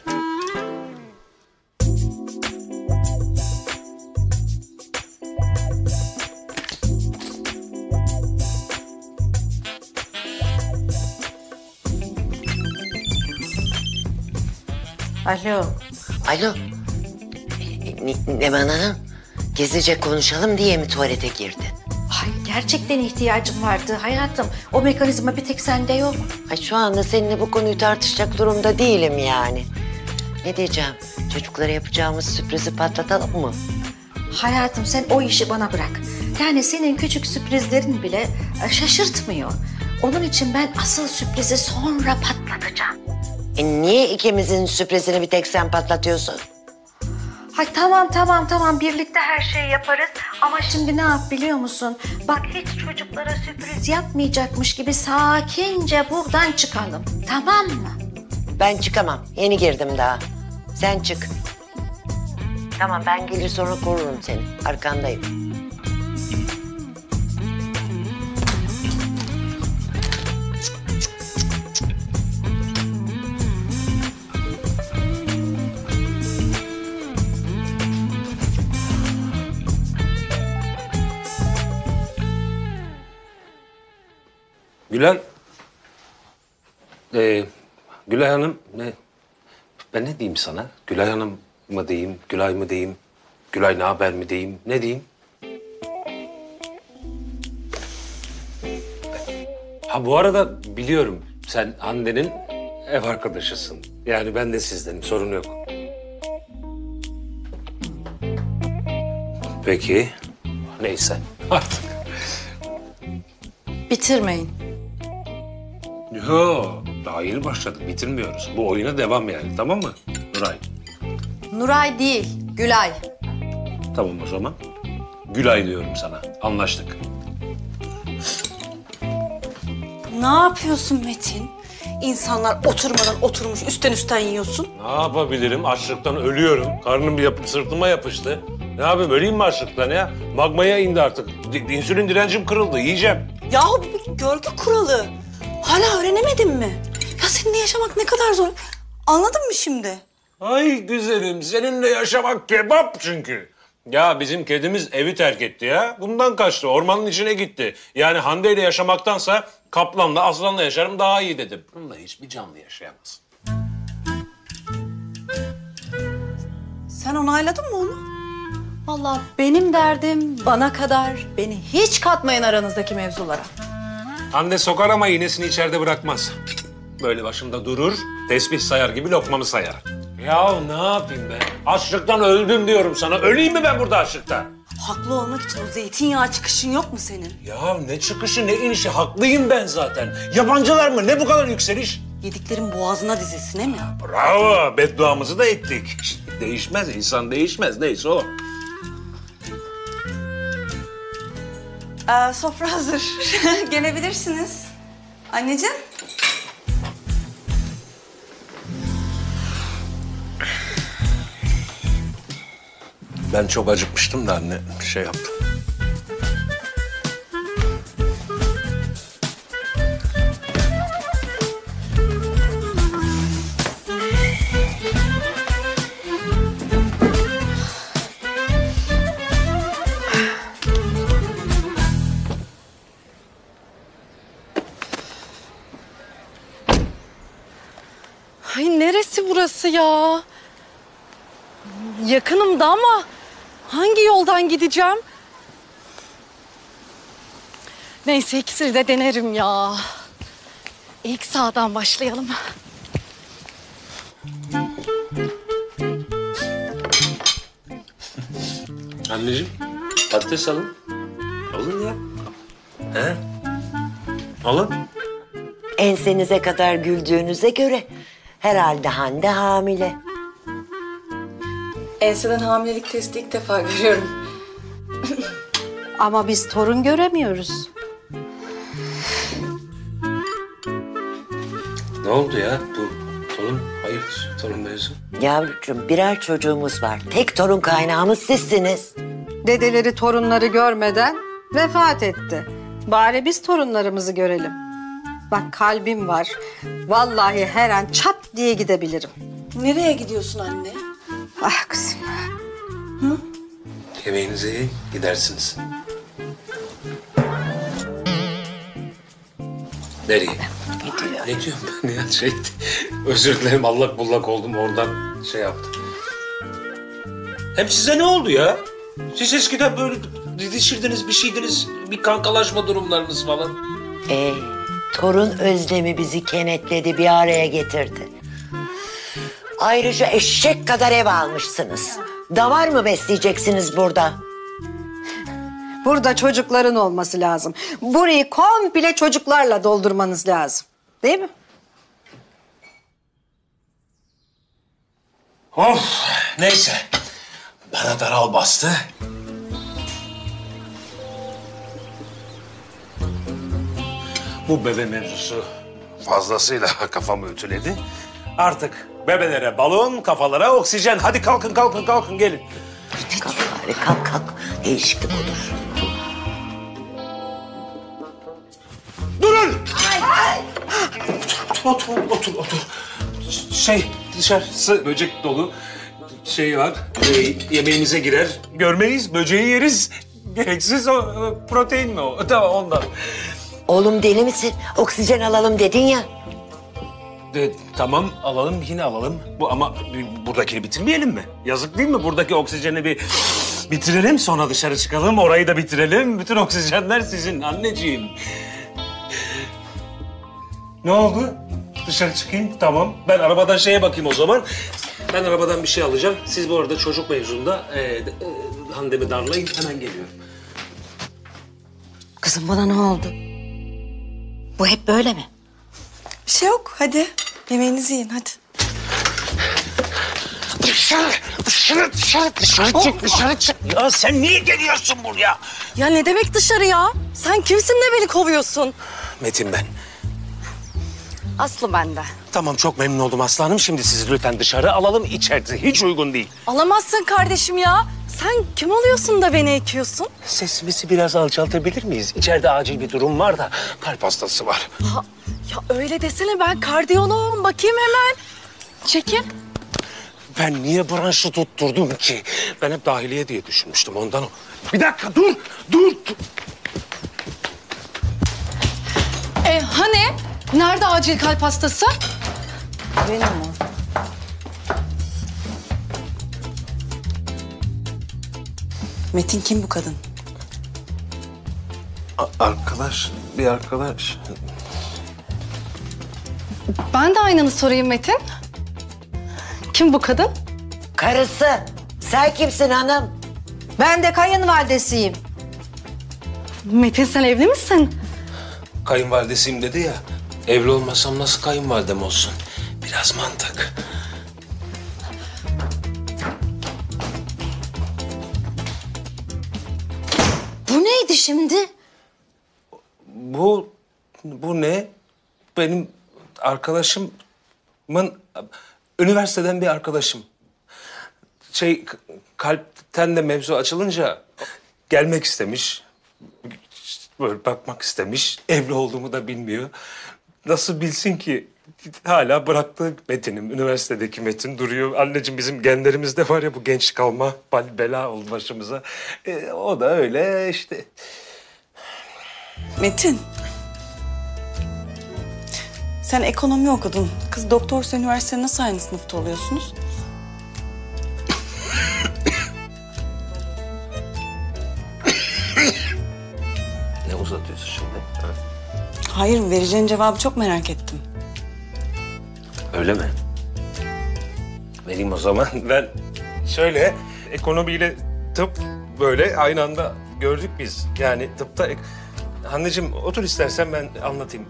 Alo. Alo. Ne- Neman Hanım. Gizlice konuşalım diye mi tuvalete girdin? Ay gerçekten ihtiyacım vardı hayatım. O mekanizma bir tek sende yok. Ay şu anda seninle bu konuyu tartışacak durumda değilim yani. Ne diyeceğim? Çocuklara yapacağımız sürprizi patlatalım mı? Hayatım sen o işi bana bırak. Yani senin küçük sürprizlerin bile e, şaşırtmıyor. Onun için ben asıl sürprizi sonra patlatacağım. E niye ikimizin sürprizini bir tek sen patlatıyorsun? Hay tamam tamam tamam birlikte her şeyi yaparız. Ama şimdi ne yap biliyor musun? Bak hiç çocuklara sürpriz yapmayacakmış gibi sakince buradan çıkalım. Tamam mı? Ben çıkamam. Yeni girdim daha. Sen çık. Tamam ben gelir sonra korurum seni. Arkandayım. Gülay. Ee, Gülay Hanım ne? Ben ne diyeyim sana? Gülay Hanım mı diyeyim? Gülay mı diyeyim? Gülay ne haber mi diyeyim? Ne diyeyim? Ha bu arada biliyorum sen Hande'nin ev arkadaşısın. Yani ben de sizdenim, sorun yok. Peki, neyse artık. Bitirmeyin. Yo, daha yeni başladık, bitirmiyoruz. Bu oyuna devam yani, tamam mı Nuray? Nuray değil, Gülay. Tamam o zaman. Gülay diyorum sana, anlaştık. Ne yapıyorsun Metin? İnsanlar oturmadan oturmuş üstten üstten yiyorsun. Ne yapabilirim? Açlıktan ölüyorum. Karnım bir yapıp sırtıma yapıştı. Ne yapayım? Öleyim mi açlıktan ya? Magmaya indi artık. D- insülin direncim kırıldı. Yiyeceğim. Yahu bu bir görgü kuralı. Hala öğrenemedin mi? Ya seninle yaşamak ne kadar zor. Anladın mı şimdi? Ay güzelim. Seninle yaşamak kebap çünkü. Ya bizim kedimiz evi terk etti ya. Bundan kaçtı. Ormanın içine gitti. Yani Hande ile yaşamaktansa kaplanla, aslanla yaşarım daha iyi dedim. Bununla hiçbir canlı yaşayamaz. Sen onayladın mı onu? Vallahi benim derdim bana kadar. Beni hiç katmayın aranızdaki mevzulara. Hande sokar ama iğnesini içeride bırakmaz. Böyle başımda durur, tesbih sayar gibi lokmamı sayar. Ya ne yapayım ben? Açlıktan öldüm diyorum sana. Öleyim mi ben burada açlıktan? Haklı olmak için o zeytinyağı çıkışın yok mu senin? Ya ne çıkışı ne inişi, haklıyım ben zaten. Yabancılar mı? Ne bu kadar yükseliş? Yediklerin boğazına dizilsin he mi? Bravo, bedduamızı da ettik. Değişmez, insan değişmez. Neyse o. Ee, sofra hazır. Gelebilirsiniz. Anneciğim. Ben çok acıkmıştım da anne şey yaptım. Ay neresi burası ya? Yakınımda ama hangi yoldan gideceğim? Neyse ikisini de denerim ya. İlk sağdan başlayalım. Anneciğim, patates alın. Alın ya. He? Alın. Ensenize kadar güldüğünüze göre herhalde Hande hamile. Enseden hamilelik testi ilk defa görüyorum. Ama biz torun göremiyoruz. Ne oldu ya? Bu torun, hayırdır torun mevzu? Yavrucuğum birer çocuğumuz var. Tek torun kaynağımız sizsiniz. Dedeleri torunları görmeden vefat etti. Bari biz torunlarımızı görelim. Bak kalbim var. Vallahi her an çat diye gidebilirim. Nereye gidiyorsun anne? Ah kızım. Yemeğinizi yiyin, gidersiniz. Nereye? Ne diyorum ben ya? Şey, özür dilerim allak bullak oldum oradan şey yaptım. Hem size ne oldu ya? Siz eskiden böyle didişirdiniz, bir şeydiniz, bir kankalaşma durumlarınız falan. Ee, torun özlemi bizi kenetledi, bir araya getirdi. Ayrıca eşek kadar ev almışsınız. Davar mı besleyeceksiniz burada? Burada çocukların olması lazım. Burayı komple çocuklarla doldurmanız lazım. Değil mi? Of neyse. Bana daral bastı. Bu bebe mevzusu fazlasıyla kafamı ütüledi. Artık bebelere balon, kafalara oksijen. Hadi kalkın kalkın kalkın gelin. Kalk bari kalk kalk. Değişiklik olur. Durun! Otur, otur, otur, otur. Şey, dışarısı böcek dolu. Şey var, e, yemeğimize girer. Görmeyiz, böceği yeriz. Gereksiz o, o protein mi o? Tamam ondan. Oğlum deli misin? Oksijen alalım dedin ya. De, tamam alalım, yine alalım. Bu ama buradakini bitirmeyelim mi? Yazık değil mi? Buradaki oksijeni bir bitirelim, sonra dışarı çıkalım. Orayı da bitirelim. Bütün oksijenler sizin anneciğim. Ne oldu? Dışarı çıkayım, tamam. Ben arabadan şeye bakayım o zaman. Ben arabadan bir şey alacağım. Siz bu arada çocuk mevzunda e, e, Hande'mi darlayın. Hemen geliyorum. Kızım bana ne oldu? Bu hep böyle mi? Bir şey yok. Hadi yemeğinizi yiyin hadi. Dışarı, dışarı, dışarı, dışarı çık, dışarı çık. Ya sen niye geliyorsun buraya? Ya ne demek dışarı ya? Sen kimsin de beni kovuyorsun? Metin ben. Aslı bende. Tamam çok memnun oldum aslanım. Şimdi sizi lütfen dışarı alalım. İçeride hiç uygun değil. Alamazsın kardeşim ya. Sen kim oluyorsun da beni ekiyorsun? Sesimizi biraz alçaltabilir miyiz? İçeride acil bir durum var da kalp hastası var. Ya, ya öyle desene, ben kardiyoloğum. Bakayım hemen. Çekil. Ben niye branşı tutturdum ki? Ben hep dahiliye diye düşünmüştüm ondan o. Bir dakika dur, dur. dur. E hani? Nerede acil kalp hastası? Benim o. Metin kim bu kadın? A- arkadaş, bir arkadaş. Ben de aynını sorayım Metin. Kim bu kadın? Karısı. Sen kimsin hanım? Ben de kayınvalidesiyim. Metin sen evli misin? Kayınvalidesiyim dedi ya. Evli olmasam nasıl kayınvalidem olsun? Biraz mantık. Bu neydi şimdi? Bu, bu ne? Benim arkadaşımın, üniversiteden bir arkadaşım. Şey, k- kalpten de mevzu açılınca gelmek istemiş. Böyle bakmak istemiş. Evli olduğumu da bilmiyor. Nasıl bilsin ki? Hala bıraktığı Metin'im, üniversitedeki Metin duruyor. Anneciğim bizim genlerimizde var ya bu genç kalma, bal- bela oldu başımıza. E, o da öyle işte. Metin. Sen ekonomi okudun. Kız doktorsa üniversitede nasıl aynı sınıfta oluyorsunuz? Ne uzatıyorsun şimdi? Ha? Hayır, vereceğin cevabı çok merak ettim. Öyle mi? Vereyim o zaman. Ben şöyle ekonomiyle tıp böyle aynı anda gördük biz. Yani tıpta... ek- Anneciğim otur istersen ben anlatayım.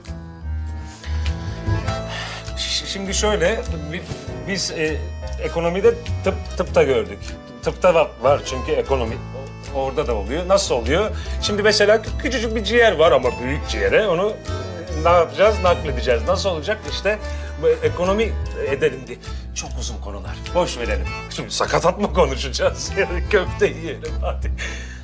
Ş- Şimdi şöyle bi- biz e, ekonomide tıp tıpta gördük. Tıpta var, var çünkü ekonomi. O- Orada da oluyor. Nasıl oluyor? Şimdi mesela kü- küçücük bir ciğer var ama büyük ciğere. Onu e, ne yapacağız? Nakledeceğiz. Nasıl olacak? İşte bu ekonomi edelim diye. Çok uzun konular. Boş verelim. Şimdi sakatat mı konuşacağız? Yani köfte yiyelim hadi.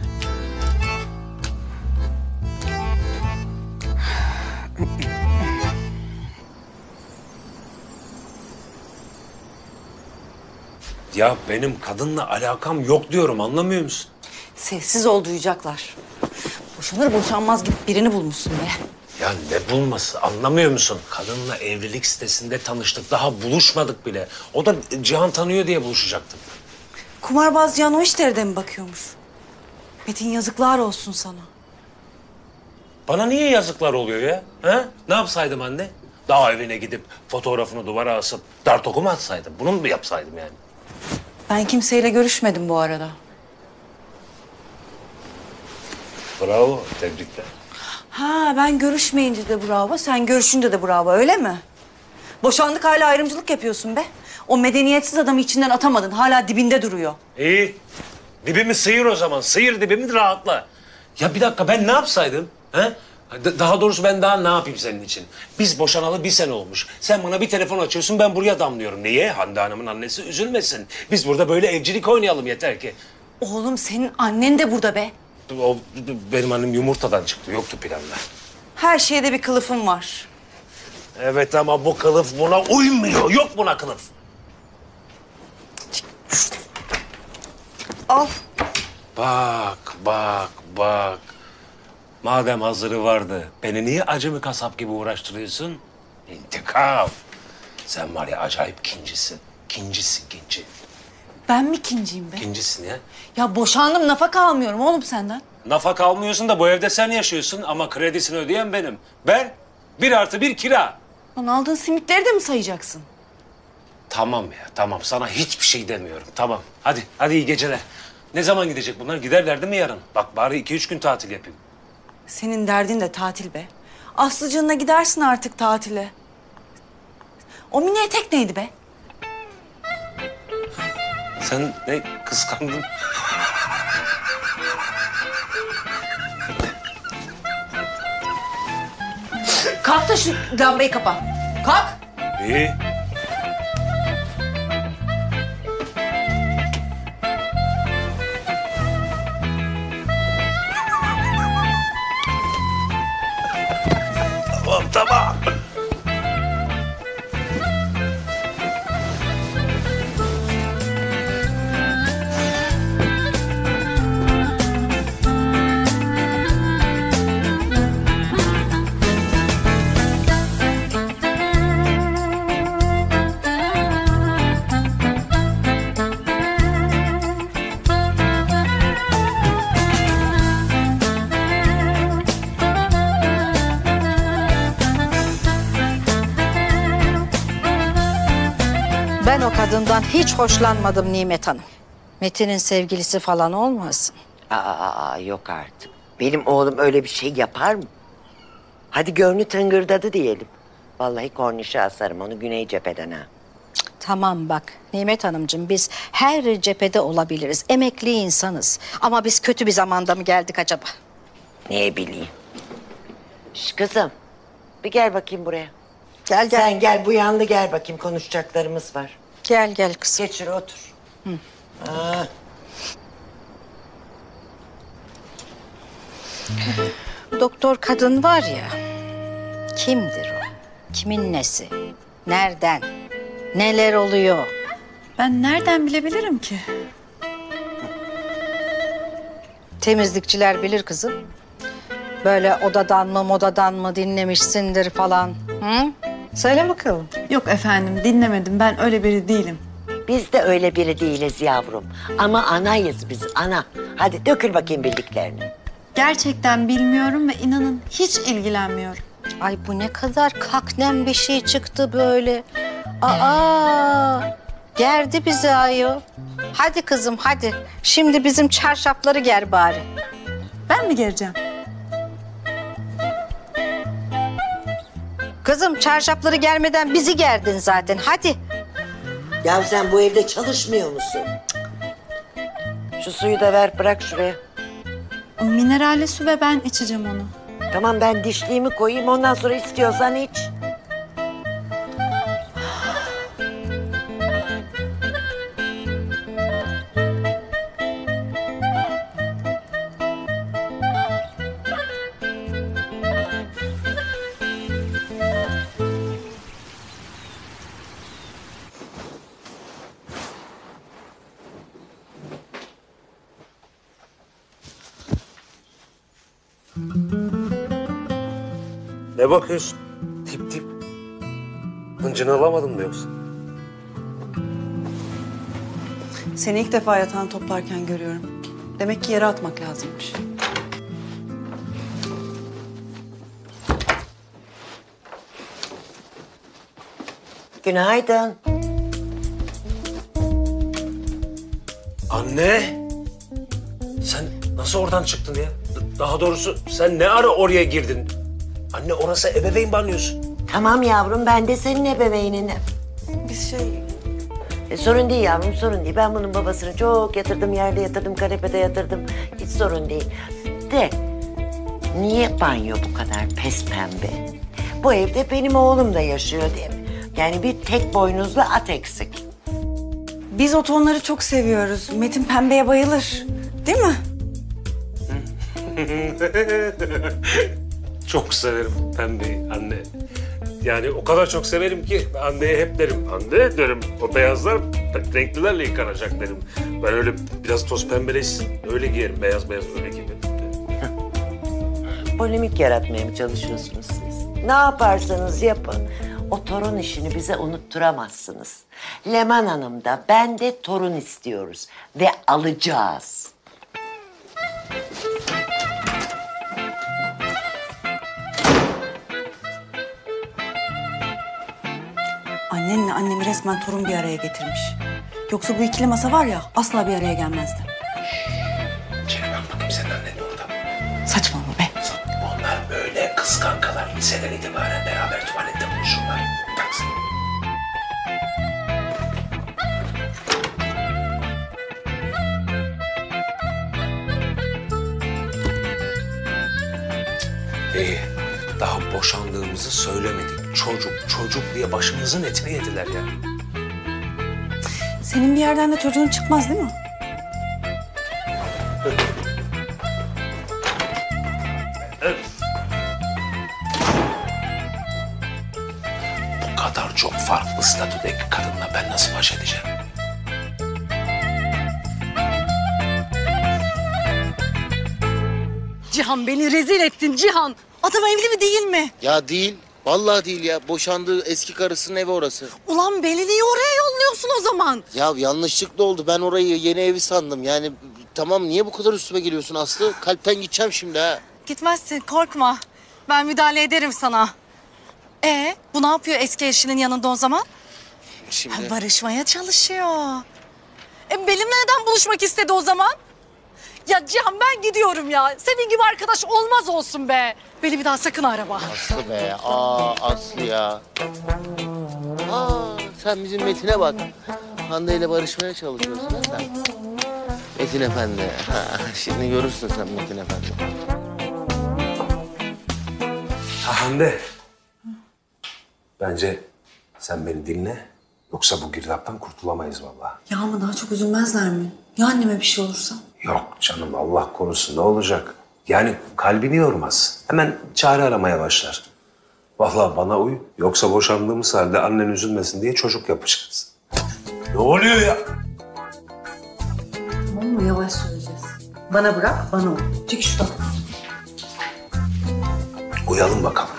Ya benim kadınla alakam yok diyorum, anlamıyor musun? Sessiz ol, duyacaklar. Boşanır boşanmaz gidip birini bulmuşsun be. Ya ne bulması, anlamıyor musun? Kadınla evlilik sitesinde tanıştık, daha buluşmadık bile. O da Cihan tanıyor diye buluşacaktım. Kumarbaz Cihan o işlere mi bakıyormuş? Metin yazıklar olsun sana. Bana niye yazıklar oluyor ya? Ha? Ne yapsaydım anne? Daha evine gidip fotoğrafını duvara asıp dar toku mu atsaydım? Bunu mu yapsaydım yani? Ben kimseyle görüşmedim bu arada. Bravo, tebrikler. Ha, ben görüşmeyince de bravo, sen görüşünce de bravo, öyle mi? Boşandık hala ayrımcılık yapıyorsun be. O medeniyetsiz adamı içinden atamadın. Hala dibinde duruyor. İyi. Dibimi sıyır o zaman. Sıyır dibimi rahatla. Ya bir dakika ben ne yapsaydım? He? D- Daha doğrusu ben daha ne yapayım senin için? Biz boşanalı bir sene olmuş. Sen bana bir telefon açıyorsun, ben buraya damlıyorum. Niye? Hande Hanım'ın annesi üzülmesin. Biz burada böyle evcilik oynayalım yeter ki. Oğlum senin annen de burada be. O benim annem yumurtadan çıktı. Yoktu planda. Her şeyde bir kılıfın var. Evet ama bu kılıf buna uymuyor. Yok buna kılıf. Al. Bak, bak, bak. Madem hazırı vardı, beni niye acemi kasap gibi uğraştırıyorsun? İntikam. Sen var ya acayip kincisin. Kincisin, kinci. Ben mi kinciyim be? Kincisin ya. Ya boşandım, nafaka almıyorum oğlum senden. Nafaka almıyorsun da bu evde sen yaşıyorsun ama kredisini ödeyen benim. Ben bir artı bir kira. Lan aldığın simitleri de mi sayacaksın? Tamam ya, tamam. Sana hiçbir şey demiyorum. Tamam. Hadi, hadi iyi geceler. Ne zaman gidecek bunlar? Giderler değil mi yarın? Bak bari iki üç gün tatil yapayım. Senin derdin de tatil be. Aslıcığınla gidersin artık tatile. O mini etek neydi be? Sen ne kıskandın? Kalk da şu lambayı kapa. Kalk. İyi. Tamam, tamam. Ben o kadından hiç hoşlanmadım Nimet Hanım. Metin'in sevgilisi falan olmasın. Aa, yok artık. Benim oğlum öyle bir şey yapar mı? Hadi gönlü tıngırdadı diyelim. Vallahi kornişe asarım onu güney cepheden ha. Tamam bak Nimet Hanımcığım, biz her cephede olabiliriz. Emekli insanız. Ama biz kötü bir zamanda mı geldik acaba? Ne bileyim. Şş kızım, bir gel bakayım buraya. Gel gel. Sen gel bu yanlı gel bakayım, konuşacaklarımız var. Gel gel kızım. Geç şuraya otur. Aa, Doktor kadın var ya, kimdir o? Kimin nesi? Nereden? Neler oluyor? Ben nereden bilebilirim ki? Temizlikçiler bilir kızım. Böyle odadan mı modadan mı dinlemişsindir falan. Hı? Söyle bakalım. Yok efendim, dinlemedim. Ben öyle biri değilim. biz de öyle biri değiliz yavrum. Ama anayız biz, ana. Hadi dökül bakayım bildiklerini. Gerçekten bilmiyorum ve inanın hiç ilgilenmiyorum. Ay bu ne kadar kaknem bir şey çıktı böyle. Aa, gerdi bizi ayol. Hadi kızım hadi. Şimdi bizim çarşafları ger bari. Ben mi gereceğim? Kızım çarşafları germeden bizi gerdin zaten. Hadi. Ya sen bu evde çalışmıyor musun? Şu suyu da ver, bırak şuraya. O mineralli su ve ben içeceğim onu. Tamam, ben dişliğimi koyayım, ondan sonra istiyorsan iç. Ne bakıyorsun? Tip tip. Hıncını alamadım mı yoksa? Seni ilk defa yatağını toplarken görüyorum. Demek ki yere atmak lazımmış. Günaydın. Anne! Sen nasıl oradan çıktın ya? D- Daha doğrusu sen ne ara oraya girdin? Anne orası ebeveyn banyosu. Tamam yavrum, ben de senin ebeveyninim. Biz şey... E, sorun değil yavrum, sorun değil. Ben bunun babasını çok yatırdım, yerde yatırdım, kanepede yatırdım. Hiç sorun değil. De, niye banyo bu kadar pes pembe? Bu evde benim oğlum da yaşıyor değil mi? Yani bir tek boynuzlu at eksik. Biz o tonları çok seviyoruz. Metin pembeye bayılır. Değil mi? Çok severim pembeyi anne. Yani o kadar çok severim ki anneye hep derim. Anne derim, o beyazlar renklilerle yıkanacak derim. Ben öyle biraz toz pembeleşsin, öyle giyerim. Beyaz beyaz öyle gibi. Polemik yaratmaya mı çalışıyorsunuz siz? Ne yaparsanız yapın, o torun işini bize unutturamazsınız. Leman Hanım da ben de torun istiyoruz ve alacağız. Annenle annemi resmen torun bir araya getirmiş. Yoksa bu ikili masa var ya asla bir araya gelmezdi. Çevirmem bakayım senin annen orada. Saçmalama be. Onlar böyle kız kankalar. Liseden itibaren beraber tuvalette buluşurlar. Taksın. İyi. Daha boşandığımızı söylemedik. Çocuk, çocuk diye başımızın etini yediler ya. Senin bir yerden de çocuğun çıkmaz değil mi? Bu kadar çok farklı statüdeki kadınla ben nasıl baş edeceğim? Cihan beni rezil ettin Cihan. Adam evli mi değil mi? Ya değil. Vallahi değil ya. Boşandığı eski karısının evi orası. Ulan beni niye oraya yolluyorsun o zaman? Ya yanlışlıkla oldu. Ben orayı yeni evi sandım. Yani tamam, niye bu kadar üstüme geliyorsun Aslı? Kalpten gideceğim şimdi ha. Gitmezsin korkma. Ben müdahale ederim sana. Ee, bu ne yapıyor eski eşinin yanında o zaman? Şimdi... Ha, barışmaya çalışıyor. E, benimle neden buluşmak istedi o zaman? Ya Cihan ben gidiyorum ya. Senin gibi arkadaş olmaz olsun be. Beni bir daha sakın arama. Aslı be. Aa Aslı ya. Aa sen bizim Metin'e bak. Hande ile barışmaya çalışıyorsun ha sen. Metin Efendi. Ha, şimdi görürsün sen Metin Efendi. Ha Hande. Bence sen beni dinle. Yoksa bu girdaptan kurtulamayız vallahi. Ya ama daha çok üzülmezler mi? Ya anneme bir şey olursa? Yok canım, Allah korusun, ne olacak? Yani kalbini yormaz. Hemen çare aramaya başlar. Vallahi bana uy. Yoksa boşandığımız halde annen üzülmesin diye çocuk yapacağız. Ne oluyor ya? Tamam mı? Yavaş söyleyeceğiz. Bana bırak, bana ol. Çık şuradan. Uyalım bakalım.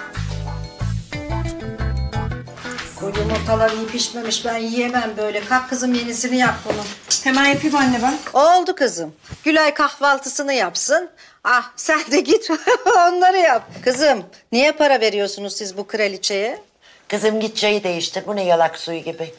Bu yumurtalar iyi pişmemiş. Ben yiyemem böyle. Kalk kızım yenisini yap bunu. Hemen yapayım anne ben. Oldu kızım. Gülay kahvaltısını yapsın. Ah sen de git onları yap. Kızım niye para veriyorsunuz siz bu kraliçeye? Kızım git çayı değiştir. Bu ne yalak suyu gibi.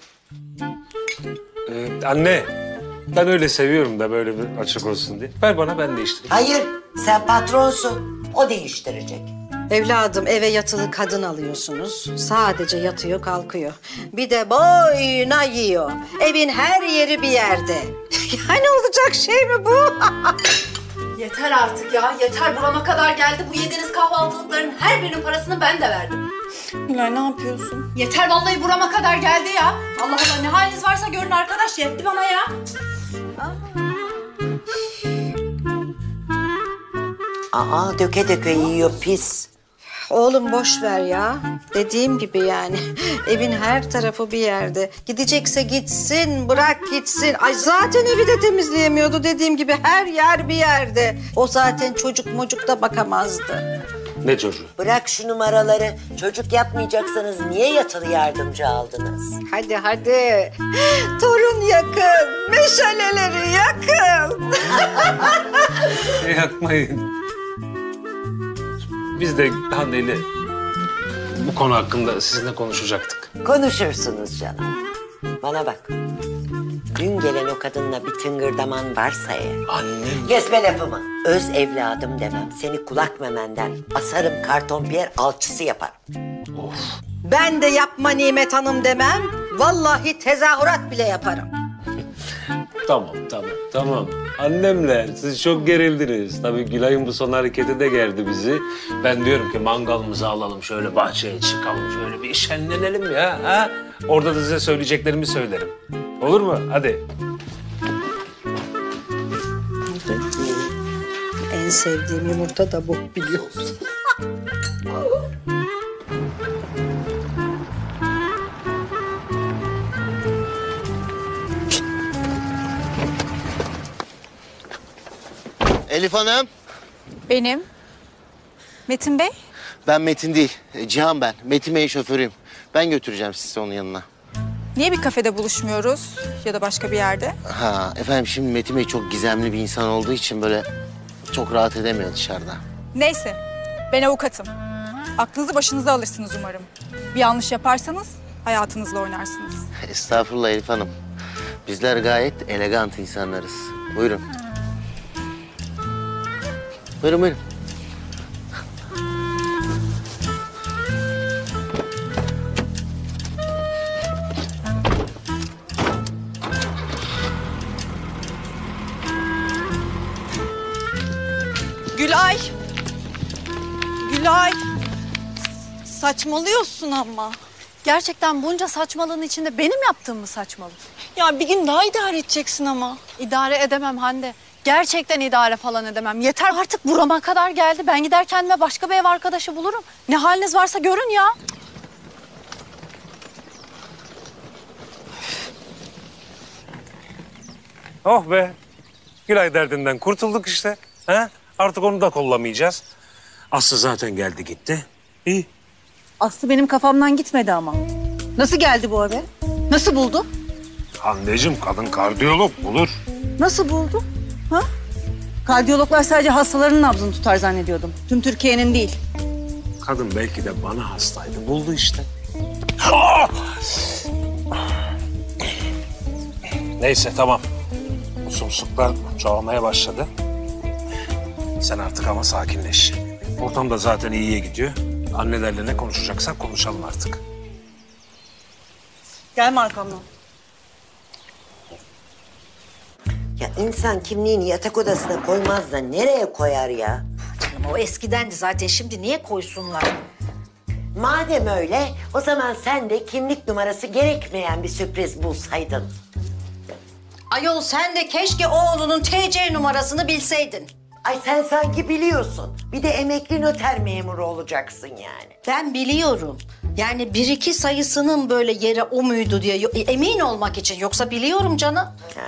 Ee, anne, ben öyle seviyorum da böyle bir açık olsun diye. Ver bana, ben değiştireyim. Hayır, sen patronsun. O değiştirecek. Evladım eve yatılı kadın alıyorsunuz. Sadece yatıyor kalkıyor. Bir de boyuna yiyor. Evin her yeri bir yerde. Yani olacak şey mi bu? Yeter artık ya. Yeter burama kadar geldi. Bu yediğiniz kahvaltılıkların her birinin parasını ben de verdim. Gülay ne yapıyorsun? Yeter vallahi burama kadar geldi ya. Allah Allah ne haliniz varsa görün arkadaş. Yetti bana ya. Aa döke döke yiyor pis. Oğlum boş ver ya. Dediğim gibi yani. Evin her tarafı bir yerde. Gidecekse gitsin, bırak gitsin. Ay zaten evi de temizleyemiyordu dediğim gibi. Her yer bir yerde. O zaten çocuk mocuk da bakamazdı. Ne çocuğu? Bırak şu numaraları. Çocuk yapmayacaksanız niye yatılı yardımcı aldınız? Hadi hadi. Torun yakın. Meşaleleri yakın. Yakmayın. Biz de Hande ile bu konu hakkında sizinle konuşacaktık. Konuşursunuz canım. Bana bak. Dün gelen o kadınla bir tıngırdaman varsa eğer... Annem. Kesme lafımı. Öz evladım demem. Seni kulak memenden asarım, karton piyer alçısı yaparım. Ben de yapma Nimet Hanım demem. Vallahi tezahürat bile yaparım. Tamam, tamam, tamam. Annemler, siz çok gerildiniz. Tabii Gülay'ın bu son hareketi de gerdi bizi. Ben diyorum ki mangalımızı alalım, şöyle bahçeye çıkalım, şöyle bir şenlenelim ya. Ha? Orada da size söyleyeceklerimi söylerim. Olur mu? Hadi. En sevdiğim yumurta da bu biliyorsun. Elif Hanım. Benim. Metin Bey? Ben Metin değil. e, Cihan ben. Metin Bey'in şoförüyüm. Ben götüreceğim sizi onun yanına. Niye bir kafede buluşmuyoruz ya da başka bir yerde? Ha efendim şimdi Metin Bey çok gizemli bir insan olduğu için böyle çok rahat edemiyor dışarıda. Neyse, ben avukatım. Aklınızı başınıza alırsınız umarım. Bir yanlış yaparsanız hayatınızla oynarsınız. Estağfurullah Elif Hanım. Bizler gayet elegant insanlarız. Buyurun. Buyurun buyurun. Gülay. Gülay. Saçmalıyorsun ama. Gerçekten bunca saçmalığın içinde benim yaptığım mı saçmalık? Ya bir gün daha idare edeceksin ama. İdare edemem Hande. Gerçekten idare falan edemem. Yeter artık burama kadar geldi. Ben gider kendime başka bir ev arkadaşı bulurum. Ne haliniz varsa görün ya. Oh be. Gülay derdinden kurtulduk işte. Ha? Artık onu da kollamayacağız. Aslı zaten geldi gitti. İyi. Aslı benim kafamdan gitmedi ama. Nasıl geldi bu eve? Nasıl buldu? Hande'cim kadın kardiyolog bulur. Nasıl buldu? Ha? Kardiyologlar sadece hastaların nabzını tutar zannediyordum. Tüm Türkiye'nin değil. Kadın belki de bana hastaydı. Buldu işte. Ah! Neyse tamam. Bu sumsuklar çoğalmaya başladı. Sen artık ama sakinleş. Ortam da zaten iyiye gidiyor. Annelerle ne konuşacaksak konuşalım artık. Gelme arkamdan. Ya insan kimliğini yatak odasına koymaz da nereye koyar ya? Canım o eskidendi zaten, şimdi niye koysunlar? Madem öyle, o zaman sen de kimlik numarası gerekmeyen bir sürpriz bulsaydın. Ayol sen de keşke oğlunun T C numarasını bilseydin. Ay sen sanki biliyorsun. Bir de emekli noter memuru olacaksın yani. Ben biliyorum. Yani bir iki sayısının böyle yere o muydu diye yo- emin olmak için. Yoksa biliyorum canım.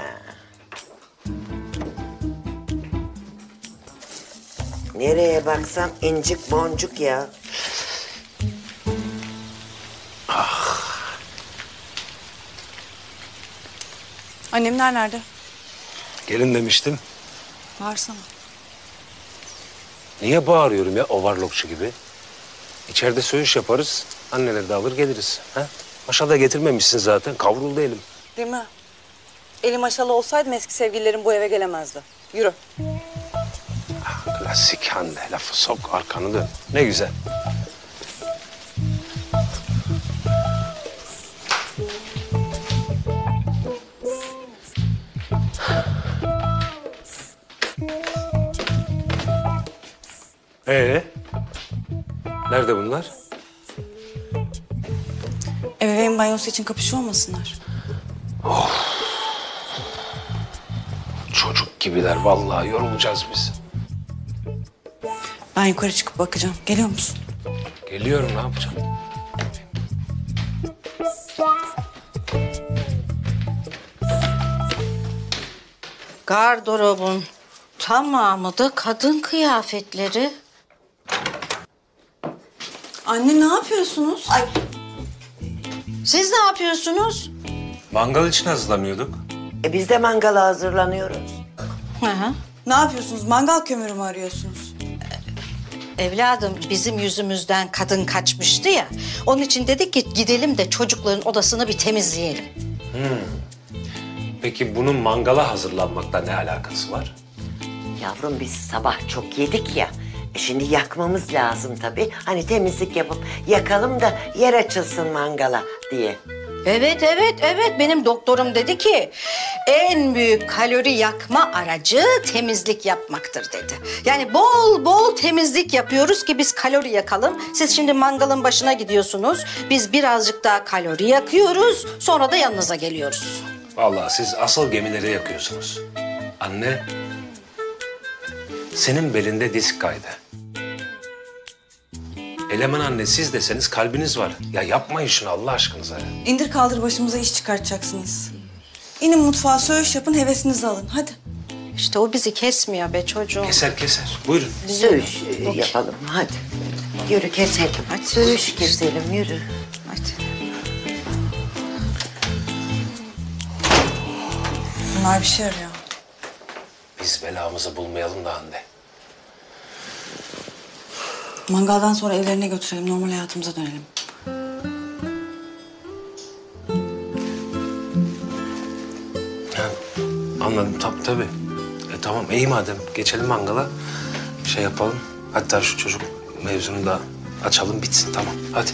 Nereye baksam incik boncuk ya. Annemler nerede? Gelin demiştim. Bağırsana. Niye bağırıyorum ya overlockçu gibi? İçeride söğüş yaparız. Anneleri de alır geliriz. Ha? Maşa da getirmemişsin zaten. Kavruldu elim. Değil mi? Elim aşalı olsaydım eski sevgililerim bu eve gelemezdi. Yürü. Klasik Hande. Lafı sok arkanı dön. Ne güzel. Ee? Nerede bunlar? Ebeveyn banyosu için kapışıyor olmasınlar? Çocuk gibiler vallahi yorulacağız biz. Ben yukarı çıkıp bakacağım. Geliyor musun? Geliyorum ne yapacağım? Gardırobun tamamı da kadın kıyafetleri. Anne ne yapıyorsunuz? Ay. Siz ne yapıyorsunuz? Mangal için hazırlanıyorduk. E biz de mangala hazırlanıyoruz. Hı hı. Ne yapıyorsunuz? Mangal kömürü mü arıyorsunuz? Evladım bizim yüzümüzden kadın kaçmıştı ya. Onun için dedik ki gidelim de çocukların odasını bir temizleyelim. Peki bunun mangala hazırlanmakla ne alakası var? Yavrum biz sabah çok yedik ya. E şimdi yakmamız lazım tabii. Hani temizlik yapıp yakalım da yer açılsın mangala diye. Evet, evet, evet. Benim doktorum dedi ki en büyük kalori yakma aracı temizlik yapmaktır dedi. Yani bol bol temizlik yapıyoruz ki biz kalori yakalım. Siz şimdi mangalın başına gidiyorsunuz. Biz birazcık daha kalori yakıyoruz. Sonra da yanınıza geliyoruz. Vallahi siz asıl gemileri yakıyorsunuz. Anne, senin belinde disk kaydı. Eleman anne, siz deseniz kalbiniz var. Ya yapmayın şunu Allah aşkınıza ya. İndir kaldır başımıza iş çıkartacaksınız. İnin mutfağa söğüş yapın, hevesinizi alın. Hadi. İşte o bizi kesmiyor be çocuğum. Keser keser. Buyurun. Söğüş e, yapalım hadi. Yürü keselim. Hadi söğüş keselim yürü. Hadi. Bunlar bir şey arıyor. Biz belamızı bulmayalım da anne. Mangaldan sonra evlerine götürelim, normal hayatımıza dönelim. Ha, anladım tabii tabii. E, tamam iyi madem geçelim mangala. Şey yapalım. Hatta şu çocuk mevzunu da açalım bitsin tamam hadi.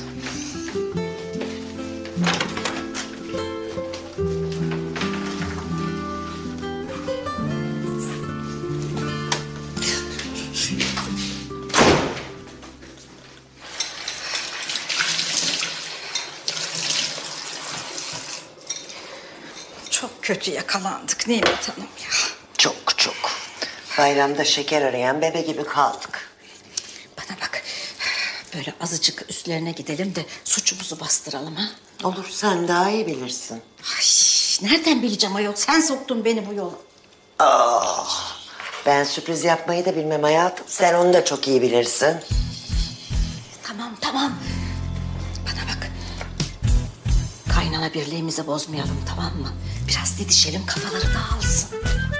Çok kötü yakalandık Nimet Hanım ya. Çok çok. Bayramda şeker arayan bebe gibi kaldık. Bana bak, böyle azıcık üstlerine gidelim de suçumuzu bastıralım ha. Olur sen daha iyi bilirsin. Ay, nereden bileceğim ayol? Sen soktun beni bu yola. Ah, ben sürpriz yapmayı da bilmem hayatım. Sen onu da çok iyi bilirsin. Tamam, tamam. Bana bak. Kaynana birliğimizi bozmayalım, tamam mı? Biraz didişelim, kafaları dağılsın.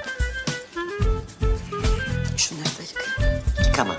Şunları da yıkayayım. Tamam.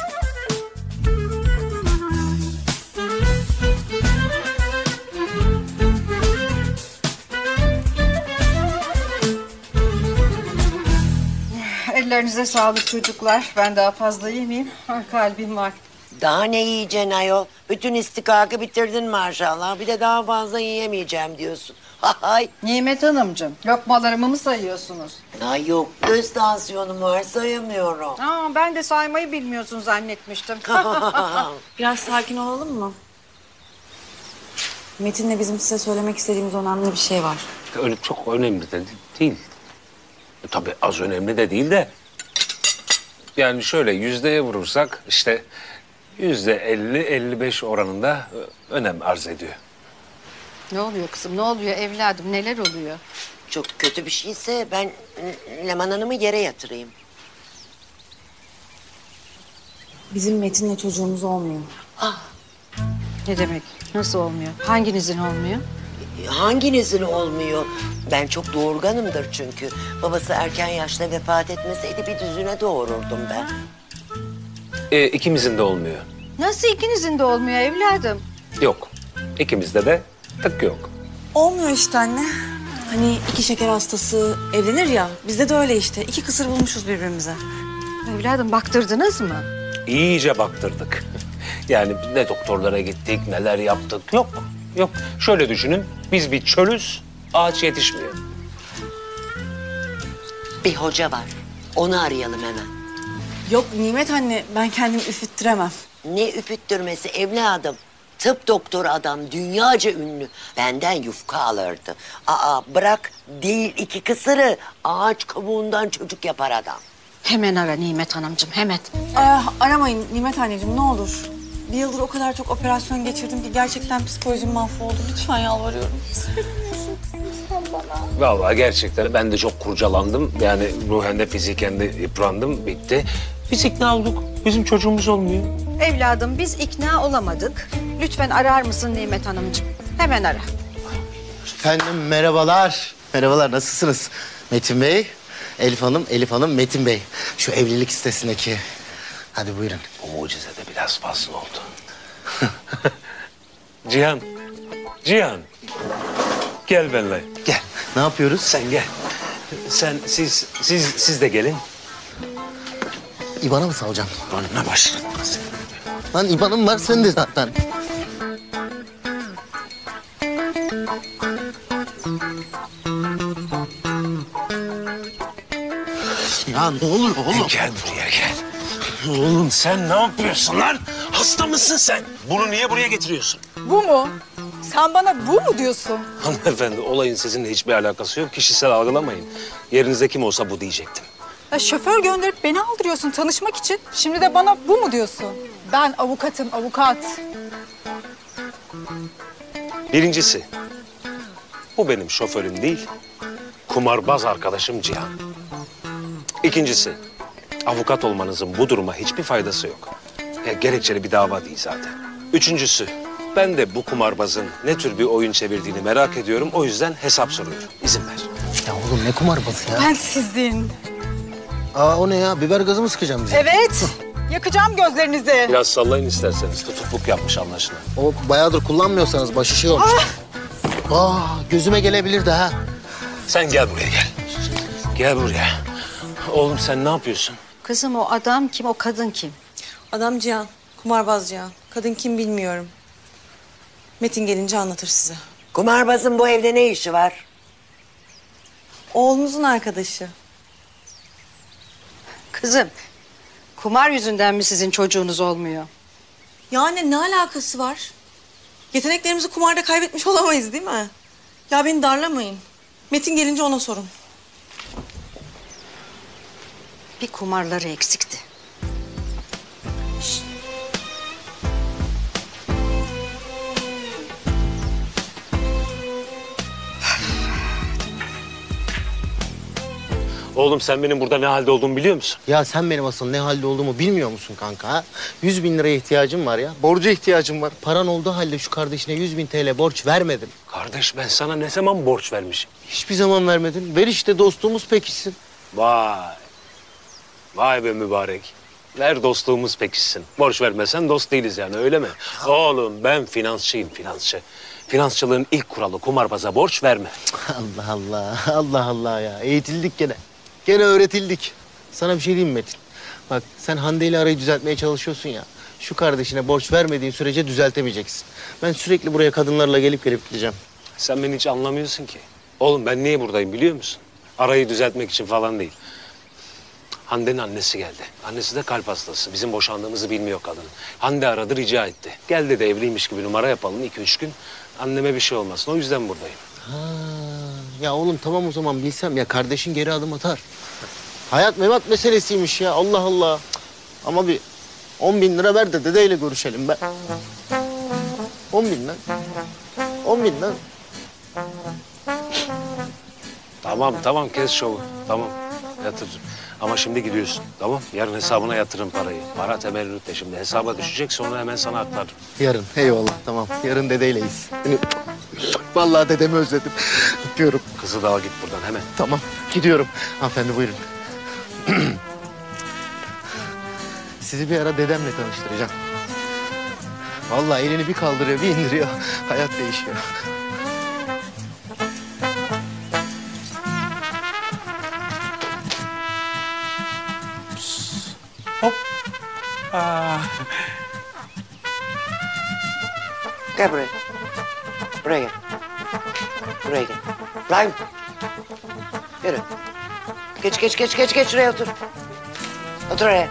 Ellerinize sağlık çocuklar. Ben daha fazla yemeyeyim. Ah, kalbim var. Daha ne yiyeceksin ayol? Bütün istikakı bitirdin maşallah. Bir de daha fazla yiyemeyeceğim diyorsun. Hay. Nimet Hanımcığım, lokmalarımı mı sayıyorsunuz? Ay yok, göz tansiyonum var sayamıyorum. Aa, ben de saymayı bilmiyorsun zannetmiştim. Biraz sakin olalım mı? Metin'le bizim size söylemek istediğimiz önemli bir şey var. Öyle çok önemli de değil. E, tabii az önemli de değil de. Yani şöyle yüzdeye vurursak işte yüzde elli elli beş oranında önem arz ediyor. Ne oluyor kızım, ne oluyor evladım, neler oluyor? Çok kötü bir şeyse ben Leman Hanım'ı yere yatırayım. Bizim Metin'le çocuğumuz olmuyor. Ah, Ne demek, nasıl olmuyor? Hanginizin olmuyor? hanginizin olmuyor? Ben çok doğurganımdır çünkü. Babası erken yaşta vefat etmeseydi bir düzüne doğururdum ben. E, ikimizin de olmuyor. Nasıl ikinizin de olmuyor evladım? Yok. İkimizde de tık yok. Olmuyor işte anne. Hani iki şeker hastası evlenir ya, bizde de öyle işte. İki kısır bulmuşuz birbirimize. Evladım baktırdınız mı? İyice baktırdık. Yani ne doktorlara gittik, neler yaptık. Yok, yok. Şöyle düşünün, biz bir çölüz, ağaç yetişmiyor. Bir hoca var. Onu arayalım hemen. Yok Nimet anne, ben kendimi üşüttüremem. Ne üfüttürmesi evladım. Tıp doktoru adam, dünyaca ünlü. Benden yufka alırdı. Aa bırak değil iki kısırı. Ağaç kabuğundan çocuk yapar adam. Hemen ara Nimet Hanımcığım, hemen. Aa, aramayın Nimet anneciğim ne olur. Bir yıldır o kadar çok operasyon geçirdim ki gerçekten psikolojim mahvoldu. Lütfen yalvarıyorum. Vallahi gerçekten ben de çok kurcalandım. Yani ruhen de fiziken de yıprandım, bitti. Biz ikna olduk. Bizim çocuğumuz olmuyor. Evladım biz ikna olamadık. Lütfen arar mısın Nimet Hanımcığım? Hemen ara. Efendim merhabalar. Merhabalar nasılsınız? Metin Bey, Elif Hanım, Elif Hanım, Metin Bey. Şu evlilik sitesindeki. Hadi buyurun. O mucize de biraz fazla oldu. Cihan, Cihan. Gel benimle. Gel. Ne yapıyoruz? Sen gel. Sen, siz, siz, siz de gelin. İban'a mı salacağım? Önüne başladın. Lan İban'ım var sende zaten. Ya ne oluyor oğlum? Gel buraya gel. Oğlum sen ne yapıyorsun lan? Hasta mısın sen? Bunu niye buraya getiriyorsun? Bu mu? Sen bana bu mu diyorsun? Hanımefendi olayın sizinle hiçbir alakası yok. Kişisel algılamayın. Yerinizde kim olsa bu diyecektim. Ya şoför gönderip beni aldırıyorsun tanışmak için. Şimdi de bana bu mu diyorsun? Ben avukatım, avukat. Birincisi, bu benim şoförüm değil, kumarbaz arkadaşım Cihan. İkincisi, avukat olmanızın bu duruma hiçbir faydası yok. Ya, gerekçeli bir dava değil zaten. Üçüncüsü, ben de bu kumarbazın ne tür bir oyun çevirdiğini merak ediyorum. O yüzden hesap soruyorum. İzin ver. Ya oğlum ne kumarbazı ya? Ben sizin. Aa o ne ya? Biber gazı mı sıkacağım bize? Evet. Yakacağım gözlerinizi. Biraz sallayın isterseniz. Tutukluk yapmış anlaşılan. O bayağıdır kullanmıyorsanız başı şey olmuş. Aa gözüme gelebilirdi ha. Sen gel buraya gel. Gel buraya. Oğlum sen ne yapıyorsun? Kızım o adam kim, o kadın kim? Adam Cihan, kumarbaz Cihan. Kadın kim bilmiyorum. Metin gelince anlatır size. Kumarbazın bu evde ne işi var? Oğlunuzun arkadaşı. Kızım, kumar yüzünden mi sizin çocuğunuz olmuyor? Yani ne alakası var? Yeteneklerimizi kumarda kaybetmiş olamayız değil mi? Ya beni darlamayın. Metin gelince ona sorun. Bir kumarları eksikti. Oğlum sen benim burada ne halde olduğumu biliyor musun? Ya sen benim asıl ne halde olduğumu bilmiyor musun kanka ha? Yüz bin liraya ihtiyacım var ya. Borca ihtiyacım var. Paran olduğu halde şu kardeşine yüz bin T L borç vermedim. Kardeş ben sana ne zaman borç vermişim? Hiçbir zaman vermedin. Ver işte dostluğumuz pekişsin. Vay. Vay be mübarek. Ver dostluğumuz pekişsin. Borç vermesen dost değiliz yani öyle mi? Oğlum ben finansçıyım finansçı. Finansçılığın ilk kuralı kumarbaza borç verme. Allah Allah. Allah Allah ya. Eğitildik gene. Gene öğretildik. Sana bir şey diyeyim mi Metin? Bak sen Hande ile arayı düzeltmeye çalışıyorsun ya. Şu kardeşine borç vermediğin sürece düzeltemeyeceksin. Ben sürekli buraya kadınlarla gelip gelip gideceğim. Sen beni hiç anlamıyorsun ki. Oğlum ben niye buradayım biliyor musun? Arayı düzeltmek için falan değil. Hande'nin annesi geldi. Annesi de kalp hastası. Bizim boşandığımızı bilmiyor kadın. Hande aradı rica etti. Gel dedi evliymiş gibi numara yapalım iki üç gün. Anneme bir şey olmasın. O yüzden buradayım. Ha, ya oğlum tamam o zaman bilsem ya kardeşin geri adım atar. Hayat memat meselesiymiş ya Allah Allah. Cık. Ama bir on bin lira ver de dedeyle görüşelim be. On bin lan. On bin lan. Tamam tamam kes şovu. Tamam yatır. Ama şimdi gidiyorsun tamam. Yarın hesabına yatırın parayı. Para temerrütte şimdi hesaba düşecek sonra hemen sana aktarırım. Yarın eyvallah tamam. Yarın dedeyleyiz. Beni... Vallahi dedemi özledim. Öpüyorum. Kızı da al git buradan hemen. Tamam gidiyorum. Hanımefendi buyurun. Sizi bir ara dedemle tanıştıracağım. Vallahi elini bir kaldırıyor bir indiriyor. Hayat değişiyor. Gel buraya. Buraya gel. Buraya gel. Lan. Yürü. Geç geç geç geç geç şuraya otur. Otur oraya.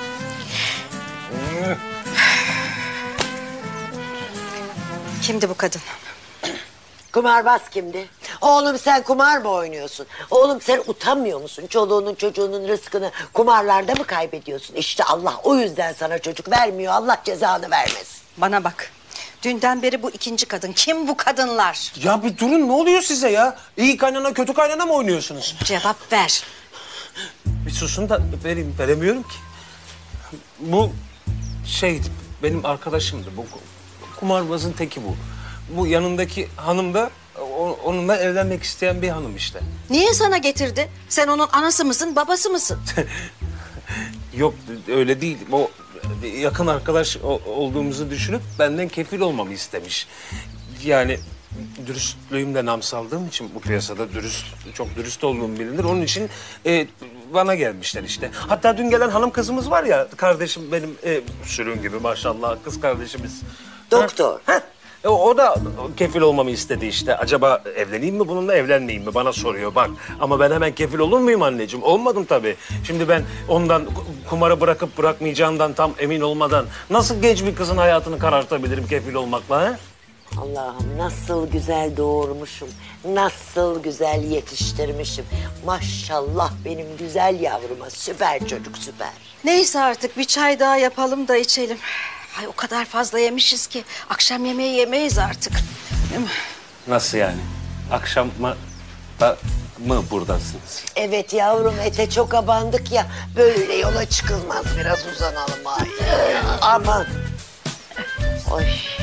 Kimdi bu kadın? Kumarbaz kimdi? Oğlum sen kumar mı oynuyorsun? Oğlum sen utanmıyor musun? Çoluğunun çocuğunun rızkını kumarlarda mı kaybediyorsun? İşte Allah o yüzden sana çocuk vermiyor. Allah cezanı vermesin. Bana bak. Dünden beri bu ikinci kadın. Kim bu kadınlar? Ya bir durun ne oluyor size ya? İyi kaynana kötü kaynana mı oynuyorsunuz? Cevap ver. Bir susun da vereyim, veremiyorum ki. Bu şey benim arkadaşımdı. Bu kumarbazın teki bu. Bu yanındaki hanım da o- onunla evlenmek isteyen bir hanım işte. Niye sana getirdi? Sen onun anası mısın, babası mısın? Yok öyle değil. O yakın arkadaş o- olduğumuzu düşünüp benden kefil olmamı istemiş. Yani dürüstlüğümle nam saldığım için bu piyasada dürüst, çok dürüst olduğum bilinir. Onun için e, bana gelmişler işte. Hatta dün gelen hanım kızımız var ya, kardeşim benim e, sürün gibi maşallah kız kardeşimiz. Doktor. Heh, E, o da kefil olmamı istedi işte. Acaba evleneyim mi bununla, evlenmeyeyim mi? Bana soruyor bak. Ama ben hemen kefil olur muyum anneciğim? Olmadım tabii. Şimdi ben ondan kumarı bırakıp bırakmayacağından tam emin olmadan nasıl genç bir kızın hayatını karartabilirim kefil olmakla ha? Allah'ım nasıl güzel doğurmuşum. Nasıl güzel yetiştirmişim. Maşallah benim güzel yavruma. Süper çocuk, süper. Neyse artık bir çay daha yapalım da içelim. Ay o kadar fazla yemişiz ki akşam yemeği yemeyiz artık. Değil mi? Nasıl yani? Akşam mı, da mı buradasınız? Evet yavrum, ete çok abandık ya. Böyle yola çıkılmaz. Biraz uzanalım. Ay. Aman. Oy.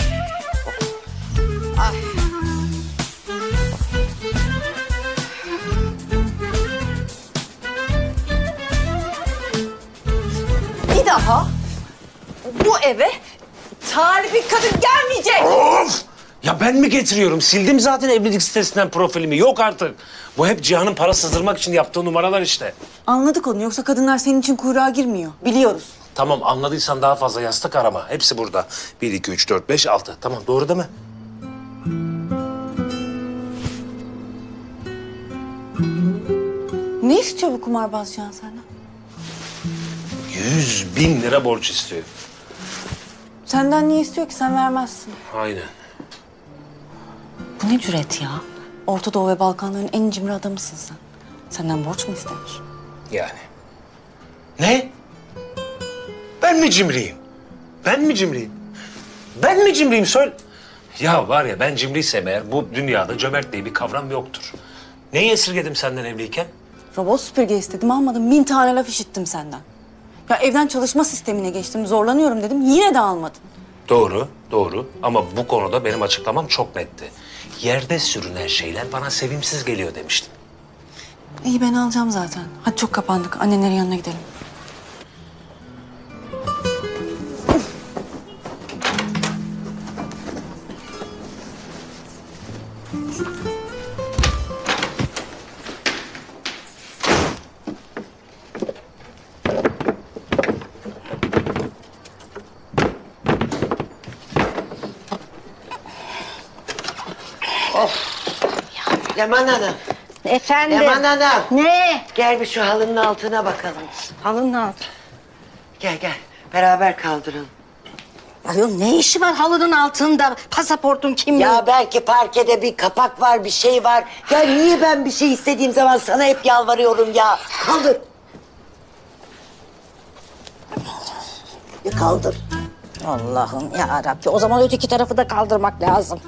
Ay. Bir daha bu eve talih bir kadın gelmeyecek. Of! Ya ben mi getiriyorum? Sildim zaten evlilik sitesinden profilimi. Yok artık. Bu hep Cihan'ın para sızdırmak için yaptığı numaralar işte. Anladık onu. Yoksa kadınlar senin için kuyruğa girmiyor. Biliyoruz. Tamam anladıysan daha fazla yastık arama. Hepsi burada. Bir, iki, üç, dört, beş, altı. Tamam doğru değil mi? Ne istiyor bu kumarbaz Cihan senden? Yüz bin lira borç istiyor. Senden niye istiyor ki? Sen vermezsin. Aynen. Bu ne cüret ya? Orta Doğu ve Balkanların en cimri adamısın sen. Senden borç mu istemiş? Yani. Ne? Ben mi cimriyim? Ben mi cimriyim? Ben mi cimriyim? Söyle. Ya var ya ben cimriysem eğer bu dünyada cömert diye bir kavram yoktur. Neyi esirgedim senden evliyken? Robot süpürge istedim, almadım. Bin tane laf işittim senden. Ya evden çalışma sistemine geçtim, zorlanıyorum dedim. Yine de almadın. Doğru, doğru. Ama bu konuda benim açıklamam çok netti. Yerde sürünen şeyler bana sevimsiz geliyor demiştim. İyi ben alacağım zaten. Hadi çok kapandık. Annenlerin yanına gidelim. Leman Hanım. Efendim. Leman Hanım. Ne? Gel bir şu halının altına bakalım. Halının altı. Gel gel. Beraber kaldıralım. Ayol ne işi var halının altında? Pasaportun kimliği. Ya belki parkede bir kapak var, bir şey var. Ya niye ben bir şey istediğim zaman sana hep yalvarıyorum ya? Kaldır. Ya kaldır. Allah'ım ya Rabbi. O zaman öteki tarafı da kaldırmak lazım.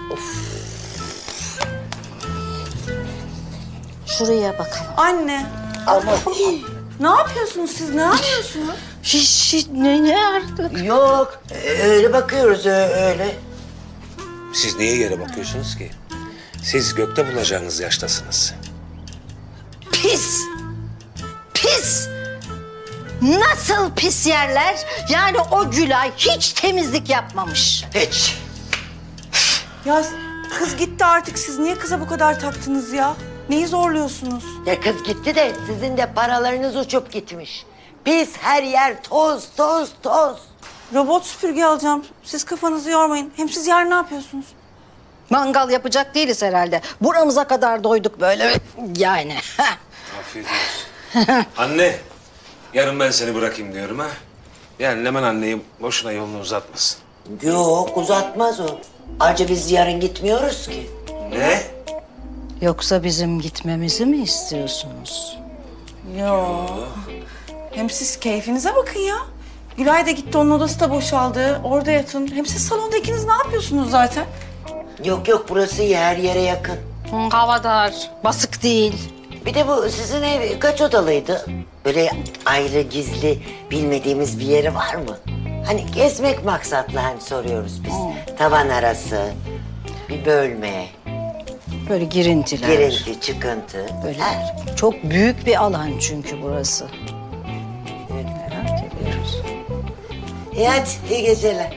Şuraya bakalım. Anne. Ama Ne yapıyorsunuz siz? Ne yapıyorsunuz? Şiş, şiş, ne, ne artık? yok. Öyle bakıyoruz ö- öyle. Siz niye yere bakıyorsunuz ki? Siz gökte bulacağınız yaştasınız. Pis. Pis. Nasıl pis yerler? Yani o Gülay hiç temizlik yapmamış. Hiç. Ya kız gitti artık. Siz niye kıza bu kadar taktınız ya? Neyi zorluyorsunuz? Ya kız gitti de sizin de paralarınız uçup gitmiş. Pis her yer toz, toz, toz. Robot süpürge alacağım. Siz kafanızı yormayın. Hem siz yarın ne yapıyorsunuz? Mangal yapacak değiliz herhalde. Buramıza kadar doyduk böyle yani. Afiyet olsun. Anne, yarın ben seni bırakayım diyorum ha. Yani Leman anneyi boşuna yolunu uzatmasın. Yok uzatmaz o. Ayrıca biz yarın gitmiyoruz ki. Ne? Yoksa bizim gitmemizi mi istiyorsunuz? Yo. Hem siz keyfinize bakın ya. Gülay da gitti, onun odası da boşaldı. Orada yatın. Hem siz salonda ikiniz ne yapıyorsunuz zaten? Yok yok burası iyi, her yere yakın. Havadar, basık değil. Bir de bu sizin ev kaç odalıydı? Böyle ayrı gizli bilmediğimiz bir yeri var mı? Hani gezmek maksatlı hani soruyoruz biz. Tavan arası, bir bölme, Böyle girintiler. girinti, çıkıntı. Böyle Her. çok büyük bir alan çünkü burası. Evet, merak ediyoruz. İyi hadi iyi geceler.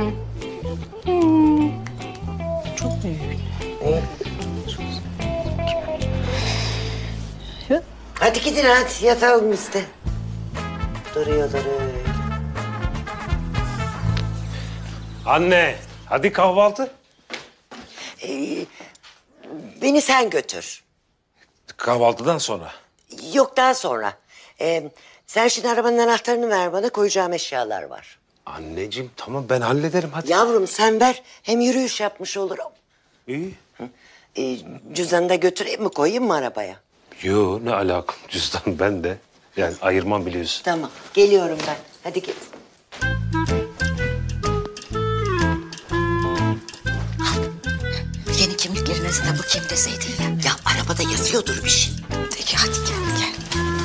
Çok büyük. Hadi gidin hadi yatalım işte. Duruyorlar öyle. Anne, hadi kahvaltı. Ee, beni sen götür. Kahvaltıdan sonra. Yok daha sonra. Ee, sen şimdi arabanın anahtarını ver bana, koyacağım eşyalar var. Anneciğim tamam ben hallederim hadi. Yavrum sen ver, hem yürüyüş yapmış olurum. İyi. Ee, cüzdanı da götüreyim mi, koyayım mı arabaya? Yo ne alakam cüzdan ben de. Yani ayırmam biliyorsun. Tamam, geliyorum ben. Hadi git. Yeni kimliklerinizi de bu kim deseydin ya. Ya arabada yazıyordur bir şey. Peki hadi gel gel.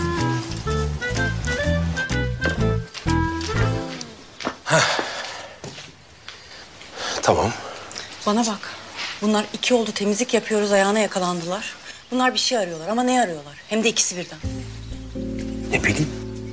Tamam. Bana bak. Bunlar iki oldu temizlik yapıyoruz ayağına yakalandılar. Bunlar bir şey arıyorlar ama ne arıyorlar? Hem de ikisi birden. Ne bileyim.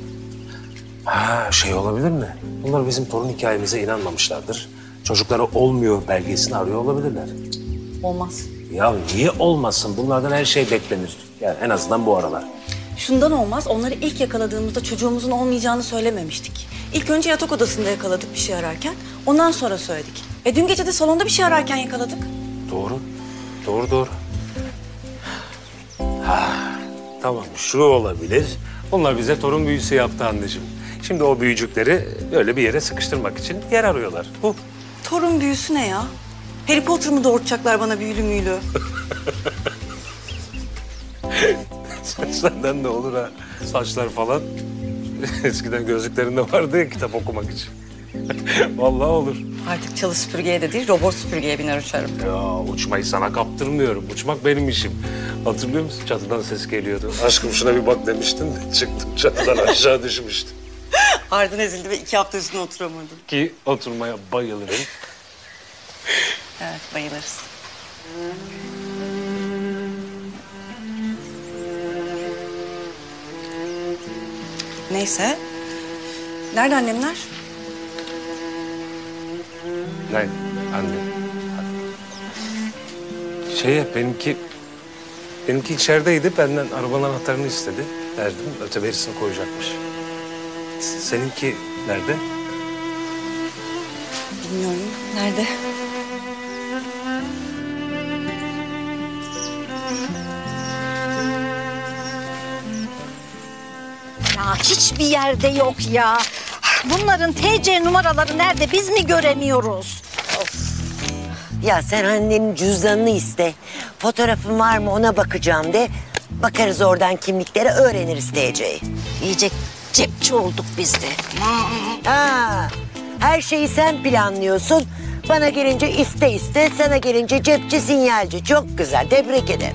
Ha şey olabilir mi? Bunlar bizim torun hikayemize inanmamışlardır. Çocukları olmuyor belgesini arıyor olabilirler. Olmaz. Ya niye olmasın? Bunlardan her şey beklenir. Yani en azından bu aralar. Şundan olmaz. Onları ilk yakaladığımızda çocuğumuzun olmayacağını söylememiştik. İlk önce yatak odasında yakaladık bir şey ararken. Ondan sonra söyledik. E dün gece de salonda bir şey ararken yakaladık. Doğru. Doğru doğru. Ha, tamam şu olabilir. Bunlar bize torun büyüsü yaptı anneciğim. Şimdi o büyücükleri böyle bir yere sıkıştırmak için yer arıyorlar. Bu. Torun büyüsü ne ya? Harry Potter mı doğurtacaklar bana büyülü müylü? Senden de olur ha. Saçlar falan. Eskiden gözlüklerinde vardı ya kitap okumak için. Vallahi olur. Artık çalı süpürgeye de değil, robot süpürgeye biner uçarım. Ya uçmayı sana kaptırmıyorum. Uçmak benim işim. Hatırlıyor musun? Çatıdan ses geliyordu. Aşkım şuna bir bak demiştin de çıktım çatıdan aşağı düşmüştüm. Ardın ezildi ve iki hafta üstüne oturamadım. Ki oturmaya bayılırım. Evet, bayılırız. Neyse. Nerede annemler? Ne? Anne. Şey benimki... Benimki içerideydi. Benden arabanın anahtarını istedi. Verdim. Öteberisini koyacakmış. S- Seninki nerede? Bilmiyorum. Nerede? Ya hiçbir yerde yok ya. Bunların T C numaraları nerede biz mi göremiyoruz? Ya sen annenin cüzdanını iste. Fotoğrafın var mı ona bakacağım de. Bakarız oradan kimliklere, öğreniriz T C'yi. İyice cepçi olduk biz de. Ha, her şeyi sen planlıyorsun. Bana gelince iste iste, sana gelince cepçi sinyalci. Çok güzel, tebrik ederim.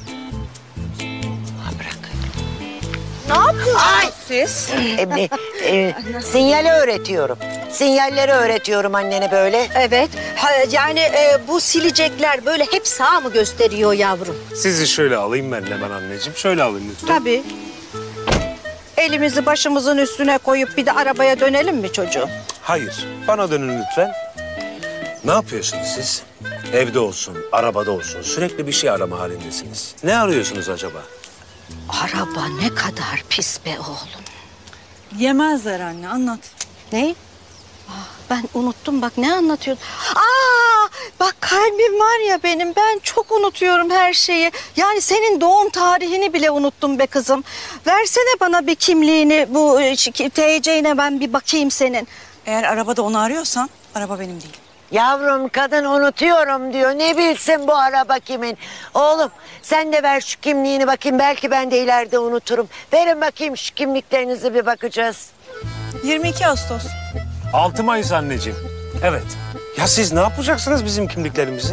Ha, bırak. Ne yapıyorsunuz Ay! siz? E, e, sinyali öğretiyorum. Sinyalleri öğretiyorum annene böyle. Evet. Ha, yani e, bu silecekler böyle hep sağ mı gösteriyor yavrum? Sizi şöyle alayım ben hemen anneciğim. Şöyle alayım lütfen. Tabii. Elimizi başımızın üstüne koyup bir de arabaya dönelim mi çocuğum? Hayır. Bana dönün lütfen. Ne yapıyorsunuz siz? Evde olsun, arabada olsun. Sürekli bir şey arama halindesiniz. Ne arıyorsunuz acaba? Araba ne kadar pis be oğlum. Yemezler anne, anlat. Ne? Ah, ben unuttum bak ne anlatıyordun? Aa, bak kalbim var ya benim ben çok unutuyorum her şeyi. Yani senin doğum tarihini bile unuttum be kızım. Versene bana bir kimliğini bu T C'ne ben bir bakayım senin. Eğer arabada onu arıyorsan, araba benim değil. Yavrum kadın unutuyorum diyor. Ne bilsin bu araba kimin? Oğlum sen de ver şu kimliğini bakayım. Belki ben de ileride unuturum. Verin bakayım şu kimliklerinizi bir bakacağız. yirmi iki Ağustos. altı Mayıs anneciğim. Evet. Ya siz ne yapacaksınız bizim kimliklerimizi?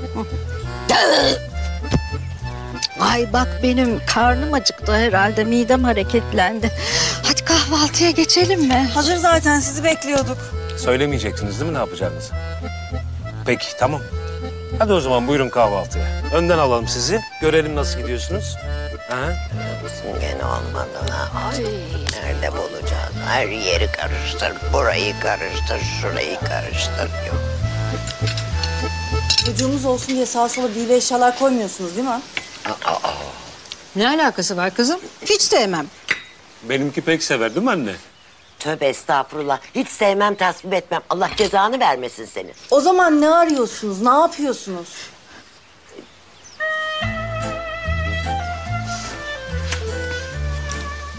Ay bak benim karnım acıktı herhalde midem hareketlendi. Hadi kahvaltıya geçelim mi? Hazır zaten, sizi bekliyorduk. Söylemeyecektiniz değil mi ne yapacağınızı? Peki tamam. Hadi o zaman buyurun kahvaltıya. Önden alalım sizi. Görelim nasıl gidiyorsunuz. Ha? Gene olmadı ha. Ay. Nerede bulacağız? Her yeri karıştır. Burayı karıştır. Şurayı karıştır. Yok. Çocuğumuz olsun diye sağa sola büyülü eşyalar koymuyorsunuz değil mi? Aa, Ne alakası var kızım? Hiç sevmem. Benimki pek sever değil mi anne? tövbe estağfurullah. Hiç sevmem, tasvip etmem. Allah cezanı vermesin senin. O zaman ne arıyorsunuz, ne yapıyorsunuz?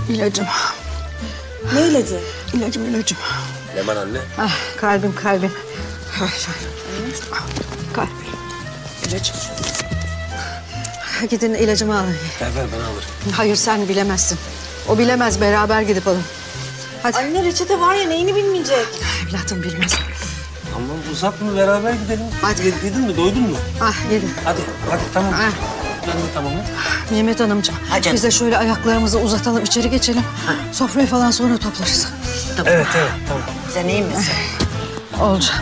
İlacım. Ne ilacı? İlacım, ilacım. Leman anne. Ah, kalbim, kalbim. Ah, kalbim. İlacım. Gidin ilacımı alın. Ver ver ben alırım. Hayır, sen bilemezsin. O bilemez, beraber gidip alın. Hadi. Anne reçete var ya neyini bilmeyecek? Evladım bilmez. Tamam uzatma beraber gidelim. Hadi. Yedin mi doydun mu? Ah, yedim. Hadi hadi tamam. Ah. Ben de tamamım. Mehmet Hanımcığım, Hadi. biz de şöyle ayaklarımızı uzatalım, içeri geçelim. Sofrayı falan sonra toplarız. Evet evet tamam. Sen iyi misin? Olacak.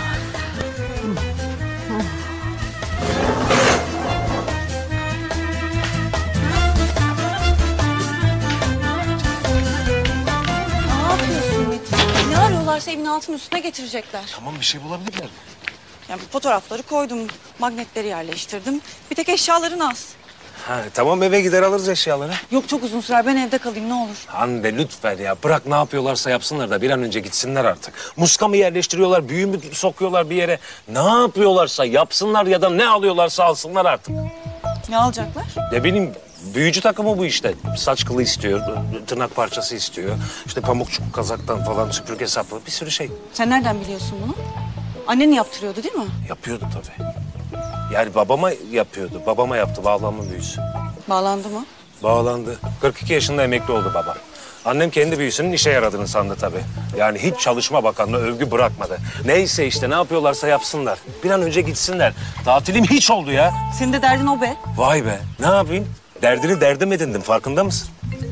Ne yapıyorsun Metin? Ne arıyorlarsa evin altının üstüne getirecekler. Tamam bir şey bulabilirler mi? Yani fotoğrafları koydum, magnetleri yerleştirdim. Bir tek eşyaların az. Ha, tamam eve gider alırız eşyaları. Yok çok uzun sürer, ben evde kalayım ne olur. Hande lütfen ya bırak ne yapıyorlarsa yapsınlar da bir an önce gitsinler artık. Muska mı yerleştiriyorlar, büyü mü sokuyorlar bir yere? Ne yapıyorlarsa yapsınlar ya da ne alıyorlarsa alsınlar artık. Ne alacaklar? Ne bileyim büyücü takımı bu işte. Saç kılı istiyor, tırnak parçası istiyor. İşte pamukçuk kazaktan falan süpürge sapı bir sürü şey. Sen nereden biliyorsun bunu? Annen yaptırıyordu değil mi? Yapıyordu tabii. Yani babama yapıyordu. Babama yaptı bağlanma büyüsü. Bağlandı mı? Bağlandı. kırk iki yaşında emekli oldu babam. Annem kendi büyüsünün işe yaradığını sandı tabii. Yani hiç Çalışma Bakanlığı övgü bırakmadı. Neyse işte ne yapıyorlarsa yapsınlar. Bir an önce gitsinler. Tatilim hiç oldu ya. Senin de derdin o be. Vay be ne yapayım? Derdini derdim edindim farkında mısın?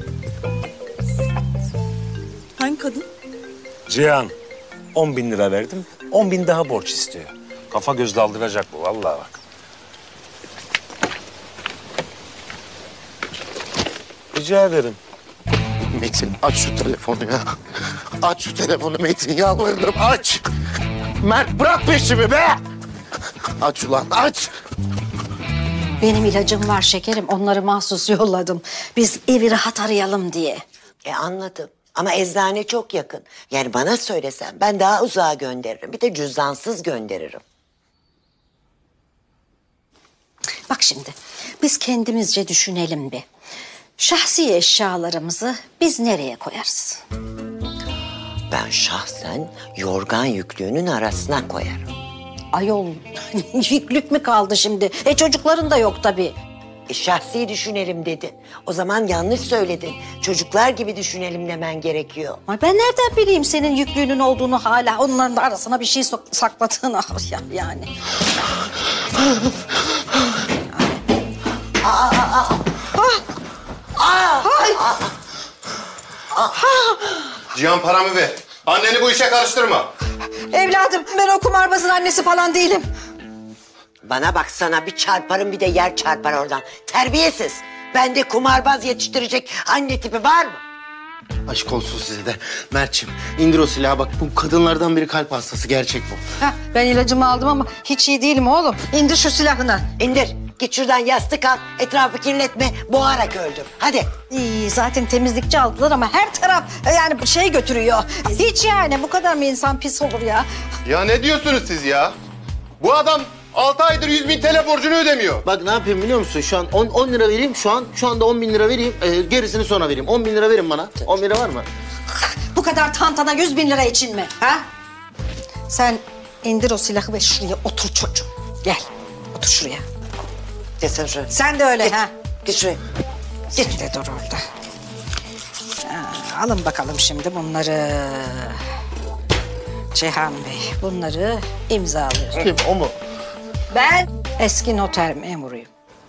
Hangi kadın? Cihan on bin lira verdim. on bin daha borç istiyor. Kafa göz daldıracak bu vallahi bak. Rica ederim. Metin aç şu telefonu ya. Aç şu telefonu Metin yalvarırım aç. Mert bırak peşimi be. Aç ulan aç. Benim ilacım var şekerim, onları mahsus yolladım. Biz evi rahat arayalım diye. E anladım. Ama eczane çok yakın. Yani bana söylesen ben daha uzağa gönderirim. Bir de cüzdansız gönderirim. Bak şimdi, biz kendimizce düşünelim bir. Şahsi eşyalarımızı biz nereye koyarız? Ben şahsen yorgan yüklüğünün arasına koyarım. Ayol, yüklük mü kaldı şimdi? E çocukların da yok tabii. E, şahsi düşünelim dedi. O zaman yanlış söyledin. Çocuklar gibi düşünelim demen gerekiyor. Ay ben nereden bileyim senin yüklüğünün olduğunu hala onların da arasına bir şey sok- sakladığını ya, yani. Cihan paramı ver. Anneni bu işe karıştırma. Evladım ben o kumarbazın annesi falan değilim. Bana bak sana bir çarparım bir de yer çarpar oradan. Terbiyesiz. Bende kumarbaz yetiştirecek anne tipi var mı? Aşk olsun size de. Mert'ciğim indir o silahı bak bu kadınlardan biri kalp hastası gerçek bu. Heh, ben ilacımı aldım ama hiç iyi değilim oğlum. İndir şu silahını. İndir. Git şuradan yastık al. Etrafı kirletme. Boğarak öldür. Hadi. İyi zaten temizlikçi aldılar ama her taraf yani şey götürüyor. Hiç yani bu kadar mı insan pis olur ya? Ya ne diyorsunuz siz ya? Bu adam altı aydır yüz bin T L borcunu ödemiyor. Bak ne yapayım biliyor musun? Şu an on, on lira vereyim. Şu an şu anda on bin lira vereyim. Ee, gerisini sonra vereyim. on bin lira verin bana. on lira var mı? Bu kadar tantana yüz bin lira için mi? Ha? Sen indir o silahı ve şuraya otur çocuğum. Gel otur şuraya. Gel sen şuraya. Sen de öyle Git. ha. Git şuraya. Git de dur orada. Ha, alın bakalım şimdi bunları. Cihan Bey bunları imzalıyorsun. Kim o mu? Ben eski noter memuruyum.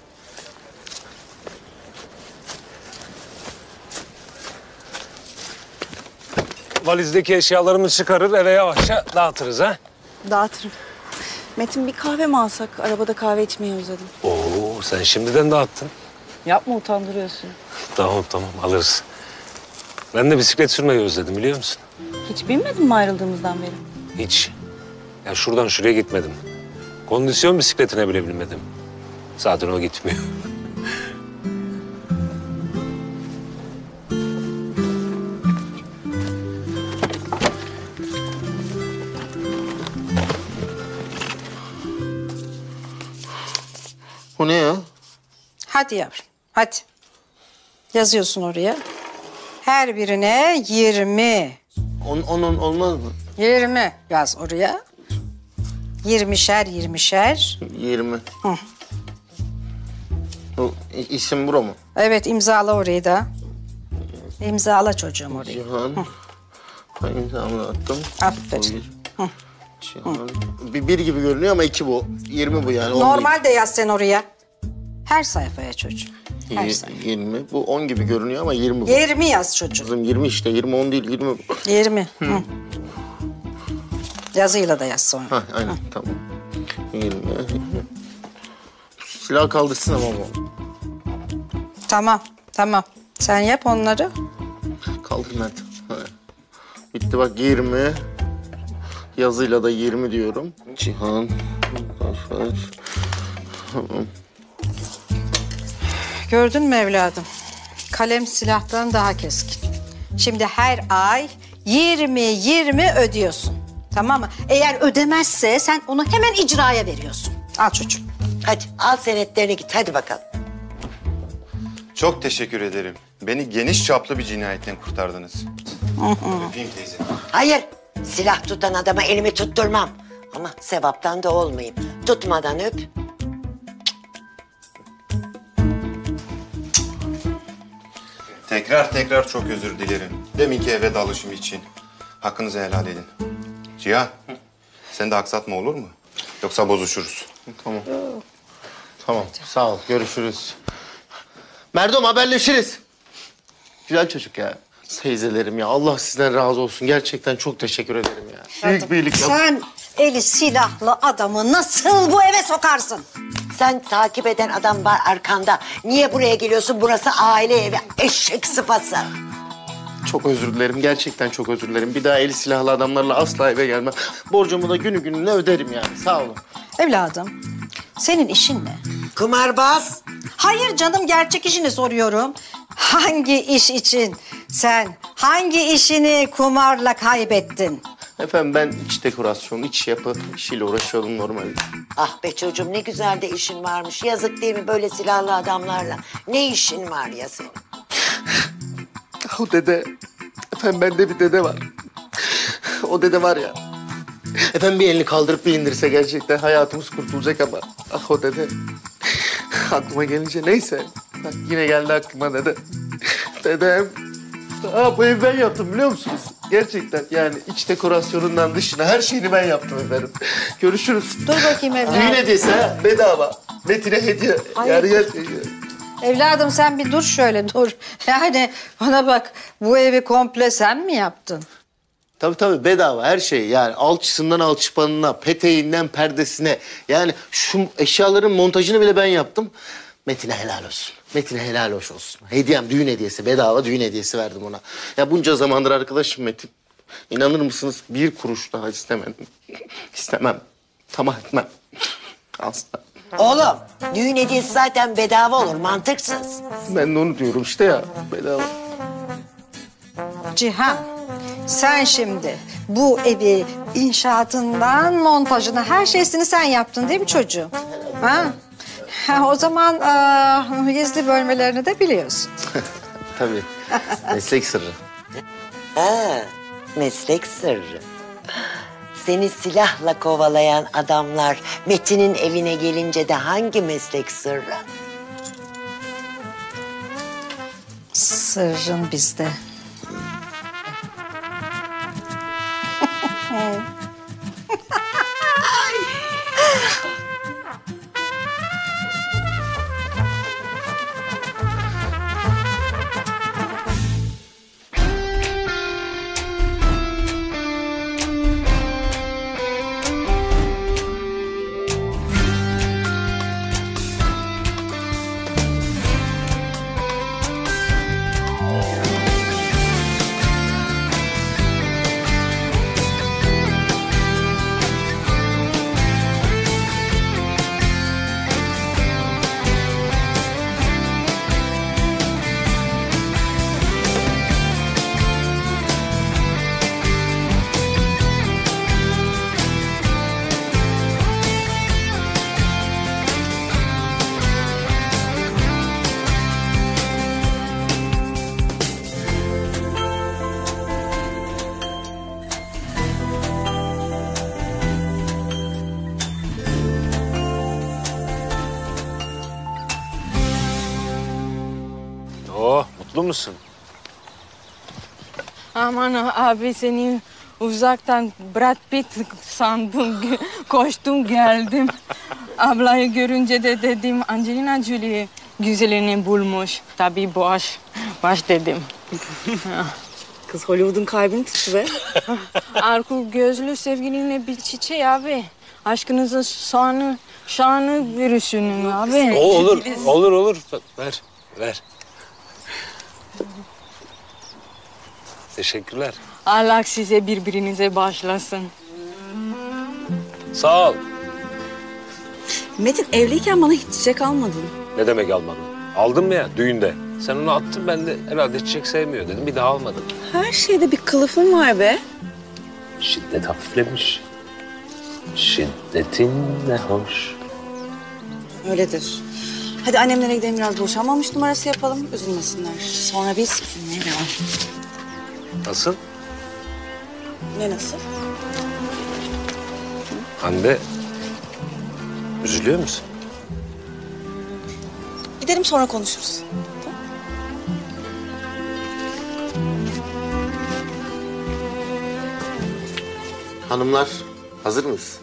Valizdeki eşyalarımızı çıkarır eve yavaşça dağıtırız ha. Dağıtırım. Metin bir kahve mi alsak? Arabada kahve içmeyi özledim. Oo sen şimdiden dağıttın. Yapma utandırıyorsun. Tamam tamam alırız. Ben de bisiklet sürmeyi özledim biliyor musun? Hiç binmedin mi ayrıldığımızdan beri? Hiç. Ya şuradan şuraya gitmedim. Kondisyon bisikletine bile binmedim. Zaten o gitmiyor. Bu ne ya? Hadi yavrum hadi. Yazıyorsun oraya. Her birine yirmi. On, on, on olmaz mı? Yirmi yaz oraya. Yirmişer, yirmişer. Yirmi. Hı. Bu i- isim bura mı? Evet, imzala orayı da. İmzala çocuğum orayı. Cihan. Ben imzamı attım. Aferin. Hı. Cihan. Bir, bir gibi görünüyor ama iki bu. Yirmi bu yani. on Normal de yaz sen oraya. Her sayfaya çocuğum. değil. Her Y- sayfa. yirmi. Bu on gibi görünüyor ama yirmi bu. Yirmi yaz çocuğum. Kızım yirmi işte. Yirmi on değil. Yirmi. Yirmi. Hı. Yazıyla da yaz sonra. Ha, aynen tamam. Yirmi. Silah kaldırsın ama bu. Tamam, tamam. Sen yap onları. Kaldır Mert. Ha. Bitti bak yirmi. Yazıyla da yirmi diyorum. Cihan. Zafer. Tamam. Gördün mü evladım? Kalem silahtan daha keskin. Şimdi her ay yirmi yirmi ödüyorsun. Tamam mı? Eğer ödemezse sen onu hemen icraya veriyorsun. Al çocuğum. Hadi al senetlerini git hadi bakalım. Çok teşekkür ederim. Beni geniş çaplı bir cinayetten kurtardınız. Öpeyim teyze. Hayır, silah tutan adama elimi tutturmam. Ama sevaptan da olmayayım. Tutmadan öp. Tekrar tekrar çok özür dilerim. Deminki eve dalışım için. Hakkınızı helal edin. Cihan, sen de aksatma olur mu? Yoksa bozuşuruz. Tamam. Tamam sağ ol görüşürüz. Merdom haberleşiriz. Güzel çocuk ya. Teyzelerim ya Allah sizden razı olsun. Gerçekten çok teşekkür ederim ya. Büyük bir iyilik yap- Sen eli silahlı adamı nasıl bu eve sokarsın? Sen takip eden adam var arkanda. Niye buraya geliyorsun? Burası aile evi. Eşek sıpası. Çok özür dilerim. Gerçekten çok özür dilerim. Bir daha eli silahlı adamlarla asla eve gelmem. Borcumu da günü gününe öderim yani. Sağ olun. Evladım, senin işin ne? Kumarbaz. Hayır canım, gerçek işini soruyorum. Hangi iş için sen hangi işini kumarla kaybettin? Efendim ben iç dekorasyon, iç yapı işiyle uğraşıyorum normalde. Ah be çocuğum ne güzel de işin varmış. Yazık değil mi böyle silahlı adamlarla? Ne işin var ya senin? O dede, efendim bende bir dede var. O dede var ya. Efendim bir elini kaldırıp bir indirse gerçekten hayatımız kurtulacak ama. Ah o dede. Aklıma gelince neyse. Bak yine geldi aklıma dede. Dedem. Aa, bu evi ben yaptım biliyor musunuz? Gerçekten yani iç dekorasyonundan dışına her şeyini ben yaptım efendim. Görüşürüz. Dur bakayım evladım. Düğün hediyesi ha bedava. Metin'e hediye. Ay. Yani gel. Evladım sen bir dur şöyle dur. Yani bana bak, bu evi komple sen mi yaptın? Tabii tabii bedava her şey yani alçısından alçıpanına, peteğinden perdesine. Yani şu eşyaların montajını bile ben yaptım. Metin'e helal olsun. Metin'e helal hoş olsun. Hediyem düğün hediyesi, bedava düğün hediyesi verdim ona. Ya bunca zamandır arkadaşım Metin. İnanır mısınız bir kuruş daha istemedim. İstemem. Tamam etmem. Asla. Oğlum düğün hediyesi zaten bedava olur mantıksız. Ben de onu diyorum işte ya bedava. Cihan, sen şimdi bu evi inşaatından montajına her şeysini sen yaptın değil mi çocuğum? Ha? Ha, o zaman aa, gizli bölmelerini de biliyorsun. Tabii. Meslek sırrı. Ha, meslek sırrı. Seni silahla kovalayan adamlar Metin'in evine gelince de hangi meslek sırrı? Sırrın bizde. Mutlu musun? Aman abi seni uzaktan Brad Pitt sandım. Koştum geldim. Ablayı görünce de dedim Angelina Jolie güzelini bulmuş. Tabii boş. Boş dedim. Kız Hollywood'un kalbini tuttu be. Arku gözlü sevgilinle bir çiçeği abi. Aşkınızın şanı, şanı virüsünün abi. O olur, olur, olur. Ver, ver. Teşekkürler. Allah size birbirinize bağışlasın. Sağ ol. Metin evliyken bana hiç çiçek almadın. Ne demek almadın? Aldım ya düğünde. Sen onu attın, ben de herhalde çiçek sevmiyor dedim. Bir daha almadım. Her şeyde bir kılıfın var be. Şiddet hafiflemiş. Şiddetin ne hoş. Öyledir. Hadi annemlere gidelim biraz boşanmamış numarası yapalım. Üzülmesinler. Sonra biz üzülmeye devam. Nasıl? Ne nasıl? Hande, üzülüyor musun? Gidelim sonra konuşuruz. Hanımlar, hazır mıyız?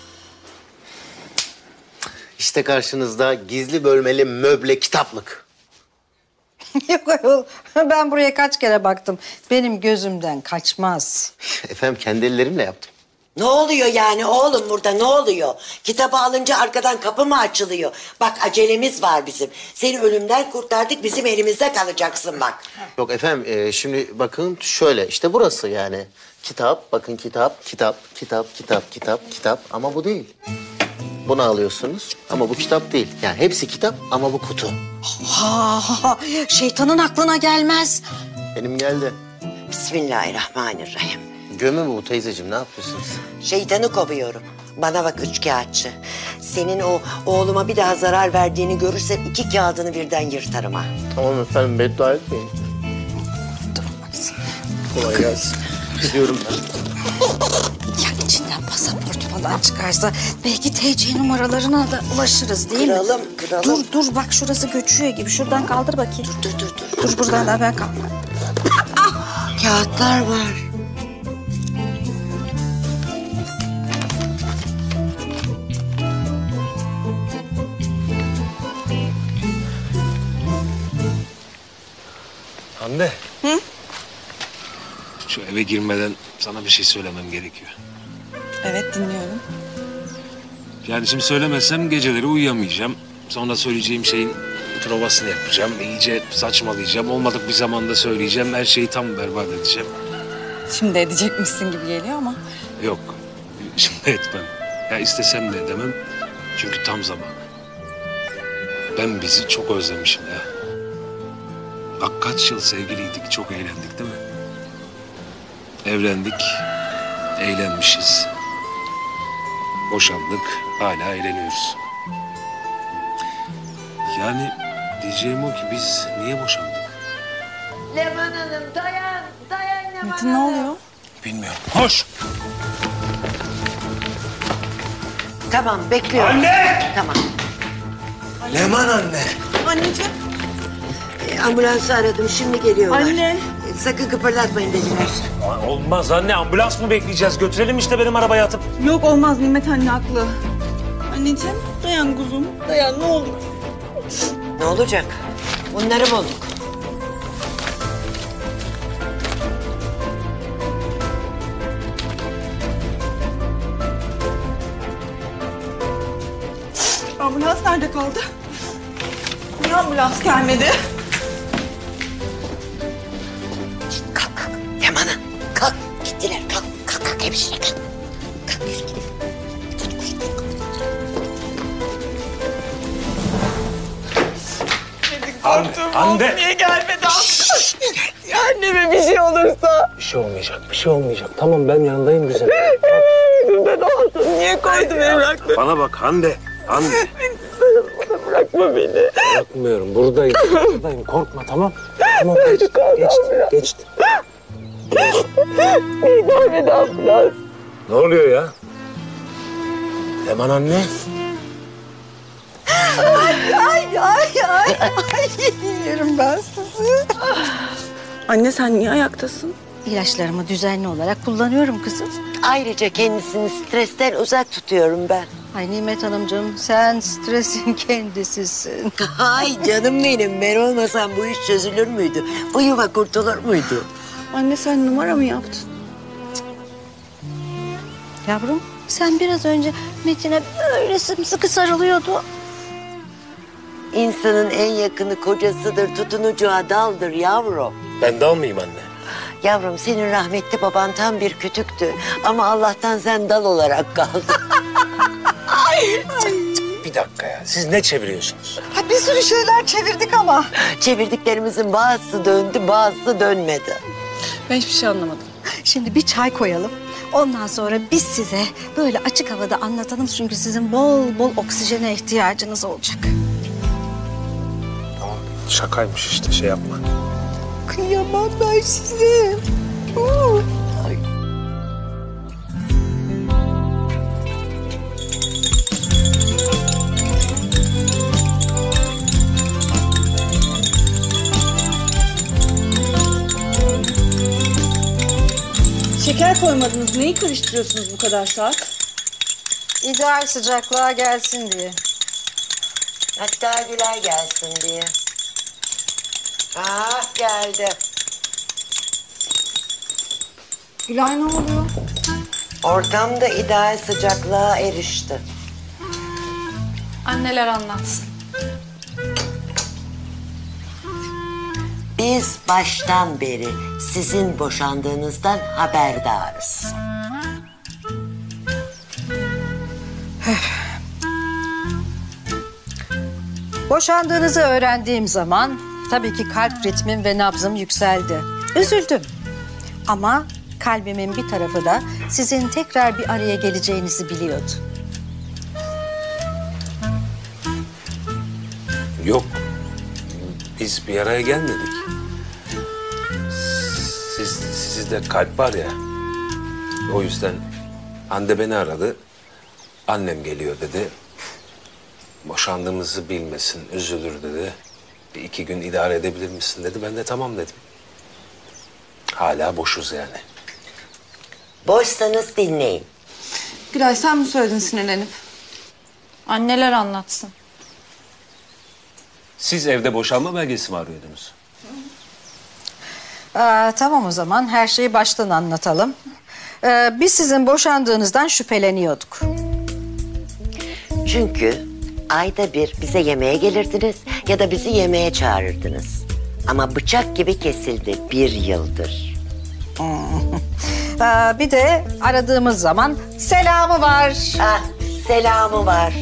İşte karşınızda gizli bölmeli möble kitaplık. Yok ayol, ben buraya kaç kere baktım. Benim gözümden kaçmaz. Efendim kendi ellerimle yaptım. Ne oluyor yani oğlum burada ne oluyor? Kitabı alınca arkadan kapı mı açılıyor? Bak acelemiz var bizim. Seni ölümden kurtardık bizim elimizde kalacaksın bak. Yok efendim e, şimdi bakın şöyle işte burası yani. Kitap, bakın kitap, kitap, kitap, kitap, kitap, kitap ama bu değil. Bunu alıyorsunuz ama bu kitap değil. Yani hepsi kitap ama bu kutu. Ha, şeytanın aklına gelmez. Benim geldi. Bismillahirrahmanirrahim. Gömü mü bu teyzeciğim ne yapıyorsunuz? Şeytanı kovuyorum. Bana bak üçkağıtçı. Senin o oğluma bir daha zarar verdiğini görürsem iki kağıdını birden yırtarım ha. Tamam efendim beddua etmeyin. Dur baksın. Kolay gelsin. Gidiyorum ben. Ya içinden pasaport falan çıkarsa belki T C numaralarına da ulaşırız değil mi? Kıralım, kıralım. Dur dur bak şurası göçüyor gibi. Şuradan kaldır bakayım. Dur dur dur. Dur, Dur buradan da ben kaldır. Kağıtlar var. Hande. Hı? Şu eve girmeden sana bir şey söylemem gerekiyor. Evet dinliyorum. Yani şimdi söylemezsem geceleri uyuyamayacağım. Sonra söyleyeceğim şeyin provasını yapacağım. İyice saçmalayacağım. Olmadık bir zamanda söyleyeceğim. Her şeyi tam berbat edeceğim. Şimdi edecekmişsin gibi geliyor ama. Yok. Şimdi etmem. Ya istesem de edemem. Çünkü tam zamanı. Ben bizi çok özlemişim ya. Bak kaç yıl sevgiliydik. Çok eğlendik değil mi? Evlendik. Eğlenmişiz. Boşandık. Hala eğleniyoruz. Yani diyeceğim o ki biz niye boşandık? Leman Hanım dayan, dayan Leman Metin ne oluyor? Bilmiyorum. Hoş. Tamam bekliyorum. Anne! Tamam. Leman anne. Anneciğim. E, ambulansı aradım şimdi geliyorlar. Anne. E, sakın kıpırdatmayın dediler. Olmaz anne. Ambulans mı bekleyeceğiz? Götürelim işte benim arabaya atıp. Yok olmaz Nimet anne haklı. Anneciğim dayan kuzum. Dayan ne olur. Ne olacak? Bunları bulduk. Ambulans nerede kaldı? Niye ambulans gelmedi? Kalk kalk. Leman'a kalk. Gittiler kalk. Kalk kalk hemşire kalk. Kalk yürü gidelim. Hadi koş, koş. Hande, Hande. Niye gelmedi ambulans? Ya anneme bir şey olursa. Bir şey olmayacak, bir şey olmayacak. Tamam ben yanındayım güzel. Yüzümden olsun. Niye koydum evrakları? Bana bak Hande, Hande. Bırakma beni. Bırakmıyorum, buradayım, buradayım. Korkma tamam. Tamam geçti, geçti, geçti. Niye gelmedi ambulans? Ne oluyor ya? Leman anne. Ay, ay ay ay ay ay yerim ben sizi. Anne sen niye ayaktasın? İlaçlarımı düzenli olarak kullanıyorum kızım. Ayrıca kendisini stresten uzak tutuyorum ben. Ay Nimet Hanımcığım sen stresin kendisisin. Ay canım benim, ben olmasam bu iş çözülür müydü? Bu yuva kurtulur muydu? Anne sen numara mı yaptın? Yavrum sen biraz önce Metin'e böyle sımsıkı sarılıyordu. İnsanın en yakını kocasıdır, tutunacağı daldır yavrum. Ben dal mıyım anne? Yavrum senin rahmetli baban tam bir kütüktü. Ama Allah'tan sen dal olarak kaldın. Bir dakika ya, siz ne çeviriyorsunuz? Ha, bir sürü şeyler çevirdik ama. Çevirdiklerimizin bazısı döndü, bazısı dönmedi. Ben hiçbir şey anlamadım. Şimdi bir çay koyalım. Ondan sonra biz size böyle açık havada anlatalım. Çünkü sizin bol bol oksijene ihtiyacınız olacak. Tamam, şakaymış işte, şey yapma. Kıyamam ben size. Oo. Şeker koymadınız. Neyi karıştırıyorsunuz bu kadar saat? İdeal sıcaklığa gelsin diye. Hatta Gülay gelsin diye. Ah geldi. Gülay ne oluyor? Ortam da ideal sıcaklığa erişti. Anneler anlatsın. Biz baştan beri sizin boşandığınızdan haberdarız. Boşandığınızı öğrendiğim zaman tabii ki kalp ritmim ve nabzım yükseldi. Üzüldüm. Ama kalbimin bir tarafı da sizin tekrar bir araya geleceğinizi biliyordu. Yok. Biz bir araya gelmedik. Siz, sizde kalp var ya. O yüzden Hande beni aradı. Annem geliyor dedi. Boşandığımızı bilmesin, üzülür dedi. Bir iki gün idare edebilir misin dedi. Ben de tamam dedim. Hala boşuz yani. Boşsanız dinleyin. Gülay sen mi söyledin sinirlenip? Anneler anlatsın. Siz evde boşanma belgesi mi arıyordunuz? Aa, tamam o zaman her şeyi baştan anlatalım. Ee, biz sizin boşandığınızdan şüpheleniyorduk. Çünkü ayda bir bize yemeğe gelirdiniz ya da bizi yemeğe çağırırdınız. Ama bıçak gibi kesildi bir yıldır. Ee, bir de aradığımız zaman selamı var. Ah, selamı var.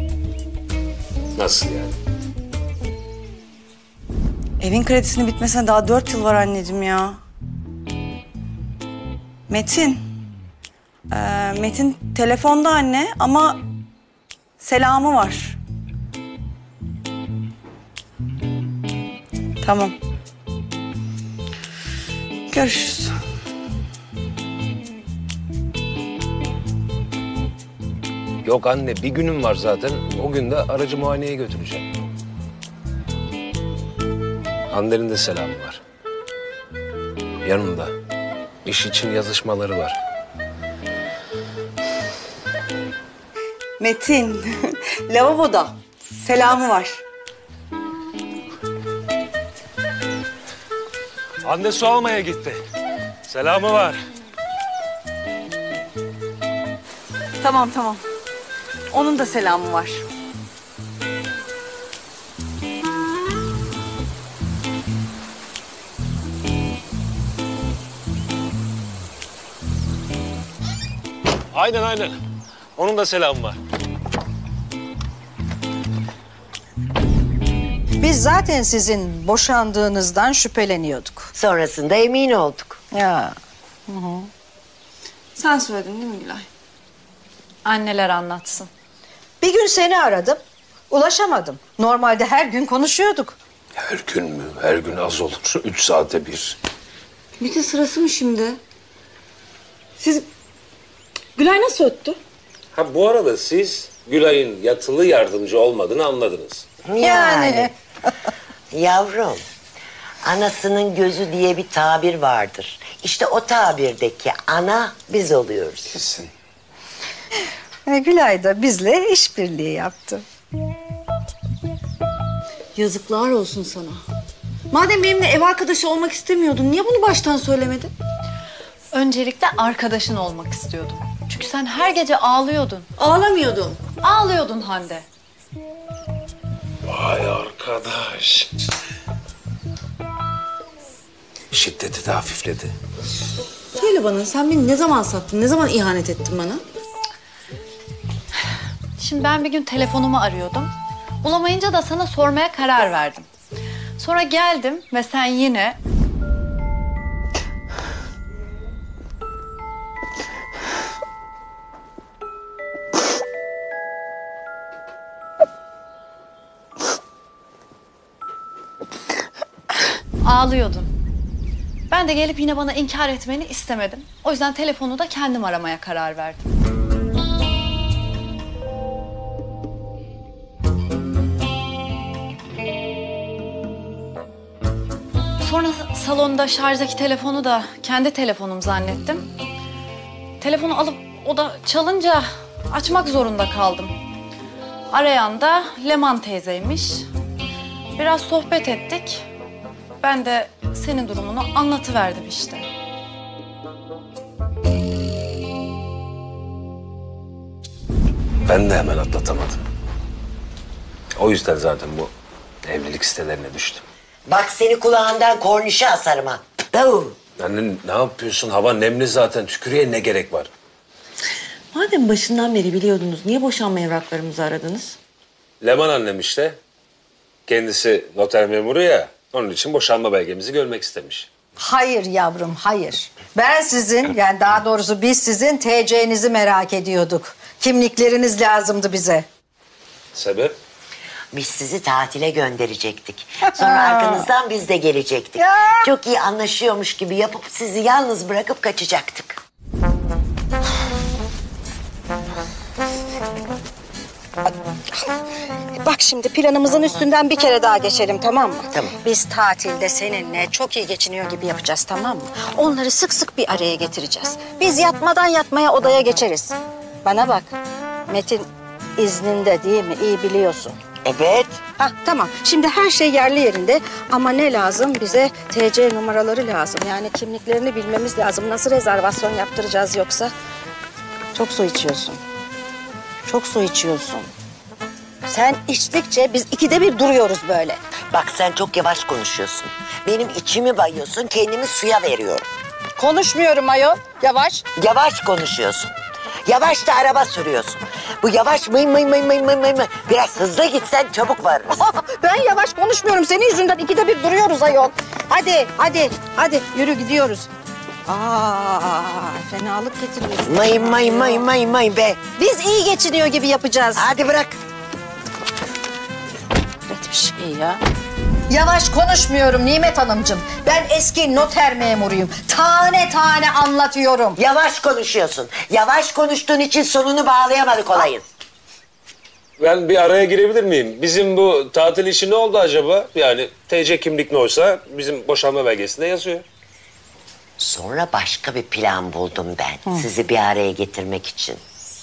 Nasıl yani? Evin kredisinin bitmesine daha dört yıl var anneciğim ya. Metin. Ee, Metin telefonda anne ama selamı var. Tamam. Görüşürüz. Yok anne, bir günüm var zaten. O gün de aracı muayeneye götüreceğim. Hande'nin de selamı var. Yanımda. İş için yazışmaları var. Metin, lavaboda. Selamı var. Hande su almaya gitti. Selamı var. Tamam tamam. Onun da selamı var. Aynen aynen. Onun da selamı var. Biz zaten sizin boşandığınızdan şüpheleniyorduk. Sonrasında emin olduk. Ya. Hı hı. Sen söyledin değil mi Gülay? Anneler anlatsın. Bir gün seni aradım. Ulaşamadım. Normalde her gün konuşuyorduk. Her gün mü? Her gün az olur. Üç saate bir. Metin sırası mı şimdi? Siz... Gülay nasıl öttü? Ha bu arada siz Gülay'ın yatılı yardımcı olmadığını anladınız. Yani. Yavrum, anasının gözü diye bir tabir vardır. İşte o tabirdeki ana biz oluyoruz. Kesin. E, Gülay da bizle işbirliği yaptı. Yazıklar olsun sana. Madem benimle ev arkadaşı olmak istemiyordun, niye bunu baştan söylemedin? Öncelikle arkadaşın olmak istiyordum. Çünkü sen her gece ağlıyordun. Ağlamıyordum. Ağlıyordun Hande. Vay arkadaş. Şiddeti de hafifledi. Söyle bana, sen beni ne zaman sattın, ne zaman ihanet ettin bana? Şimdi ben bir gün telefonumu arıyordum. Bulamayınca da sana sormaya karar verdim. Sonra geldim ve sen yine... ağlıyordun. Ben de gelip yine bana inkar etmeni istemedim. O yüzden telefonu da kendim aramaya karar verdim. Sonra salonda şarjdaki telefonu da kendi telefonum zannettim. Telefonu alıp o da çalınca açmak zorunda kaldım. Arayan da Leman teyzeymiş. Biraz sohbet ettik. Ben de senin durumunu anlatıverdim işte. Ben de hemen atlatamadım. O yüzden zaten bu evlilik sitelerine düştüm. Bak seni kulağından kornişe asarım ha. Davu. Anne ne yapıyorsun? Hava nemli zaten. Tükürüğe ne gerek var? Madem başından beri biliyordunuz, niye boşanma evraklarımızı aradınız? Leman annem işte. Kendisi noter memuru ya. Onun için boşanma belgemizi görmek istemiş. Hayır yavrum, hayır. Ben sizin, yani daha doğrusu biz sizin T C'nizi merak ediyorduk. Kimlikleriniz lazımdı bize. Sebep? Biz sizi tatile gönderecektik. Sonra arkanızdan biz de gelecektik. Çok iyi anlaşıyormuş gibi yapıp sizi yalnız bırakıp kaçacaktık. Bak şimdi planımızın üstünden bir kere daha geçelim, tamam mı? Tamam. Biz tatilde seninle çok iyi geçiniyor gibi yapacağız, tamam mı? Onları sık sık bir araya getireceğiz. Biz yatmadan yatmaya odaya geçeriz. Bana bak, Metin izninde değil mi? İyi biliyorsun. Evet. Hah, tamam. Şimdi her şey yerli yerinde ama ne lazım? Bize T C numaraları lazım. Yani kimliklerini bilmemiz lazım. Nasıl rezervasyon yaptıracağız yoksa? Çok su içiyorsun. Çok su içiyorsun. Sen içtikçe biz ikide bir duruyoruz böyle. Bak sen çok yavaş konuşuyorsun. Benim içimi bayıyorsun, kendimi suya veriyorum. Konuşmuyorum ayol. Yavaş. Yavaş konuşuyorsun. Yavaş da araba sürüyorsun. Bu yavaş mıy mıy mıy mıy mıy mıy mıy. Biraz hızlı gitsen çabuk varırız. Ben yavaş konuşmuyorum. Senin yüzünden ikide bir duruyoruz ayol. Hadi, hadi, hadi yürü gidiyoruz. Aa, fenalık getiriyorsun. May may may may may be. Biz iyi geçiniyor gibi yapacağız. Hadi bırak. Evet bir şey ya. Yavaş konuşmuyorum Nimet Hanımcığım. Ben eski noter memuruyum. Tane tane anlatıyorum. Yavaş konuşuyorsun. Yavaş konuştuğun için sonunu bağlayamadık olayın. Ben bir araya girebilir miyim? Bizim bu tatil işi ne oldu acaba? Yani T C kimlik ne olsa bizim boşanma belgesinde yazıyor. Sonra başka bir plan buldum ben. Hı. Sizi bir araya getirmek için.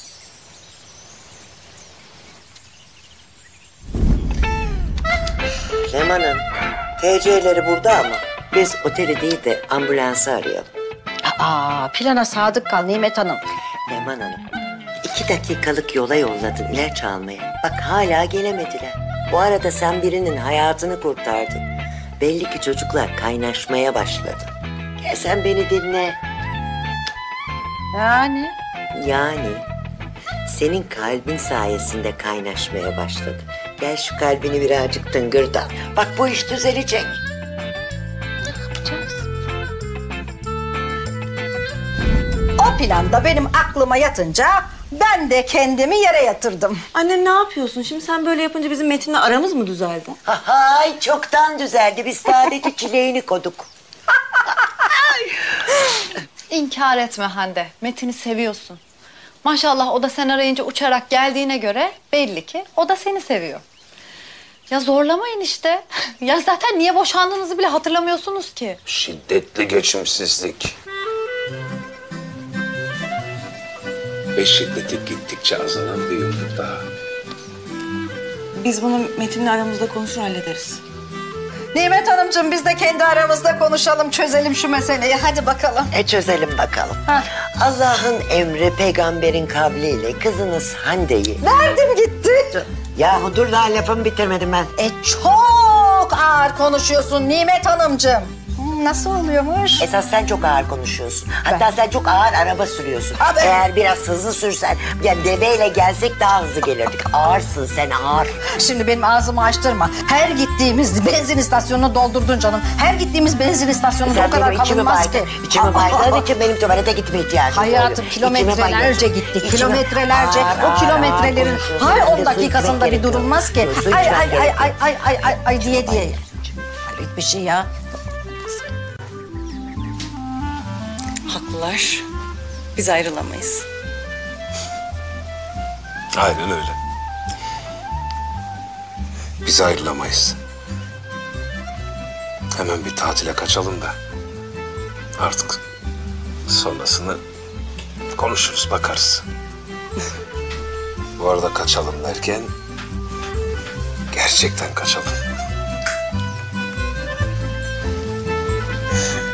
Leman'ın T C'leri burada ama biz oteli değil de ambulansı arayalım. Aa, plana sadık kal Nimet Hanım. Leman Hanım, iki dakikalık yola yolladın ilaç almaya. Bak hala gelemediler. Bu arada sen birinin hayatını kurtardın. Belli ki çocuklar kaynaşmaya başladı. Gel sen beni dinle. Yani? Yani senin kalbin sayesinde kaynaşmaya başladı. Gel şu kalbini birazcık tıngırdat. Bak bu iş düzelecek. Ne yapacağız? O planda benim aklıma yatınca ben de kendimi yere yatırdım. Anne ne yapıyorsun? Şimdi sen böyle yapınca bizim Metin'le aramız mı düzeldi? Hay çoktan düzeldi. Biz sadece çileğini koduk. İnkar etme Hande. Metin'i seviyorsun. Maşallah o da sen arayınca uçarak geldiğine göre belli ki o da seni seviyor. Ya zorlamayın işte. Ya zaten niye boşandığınızı bile hatırlamıyorsunuz ki. Şiddetli geçimsizlik. Ve şiddeti gittikçe azalan bir yumruk daha. Biz bunu Metin'le aramızda konuşur hallederiz. Nimet Hanımcığım biz de kendi aramızda konuşalım, çözelim şu meseleyi. Hadi bakalım. E çözelim bakalım. Allah'ın emri peygamberin kavliyle kızınız Hande'yi... Verdim gitti. Yahu dur daha lafımı bitirmedim ben. E çok ağır konuşuyorsun Nimet Hanımcığım. Hı, Nasıl oluyormuş? Esas sen çok ağır konuşuyorsun. Hatta sen çok ağır araba sürüyorsun. Abi. Eğer biraz hızlı sürsen, yani deveyle gelsek daha hızlı gelirdik. Ağırsın sen, ağır. Şimdi benim ağzımı açtırma. Her gittiğimiz benzin istasyonunu doldurdun canım. Her gittiğimiz benzin istasyonunda o Sen kadar benim içimi kalınmaz ki. baydın. İçimi baydığın için benim tuvalete gitme ihtiyacım var. Hayatım kilometrelerce gittik. Kilometrelerce. O kilometrelerin her on dakikasında bir durulmaz ki. Ay ay ay ay ay ay ay ay diye diye. Hayret bir şey ya. Haklılar. Biz ayrılamayız. Aynen öyle. Biz ayrılamayız. Hemen bir tatile kaçalım da artık sonrasını konuşuruz, bakarız. Bu arada kaçalım derken gerçekten kaçalım.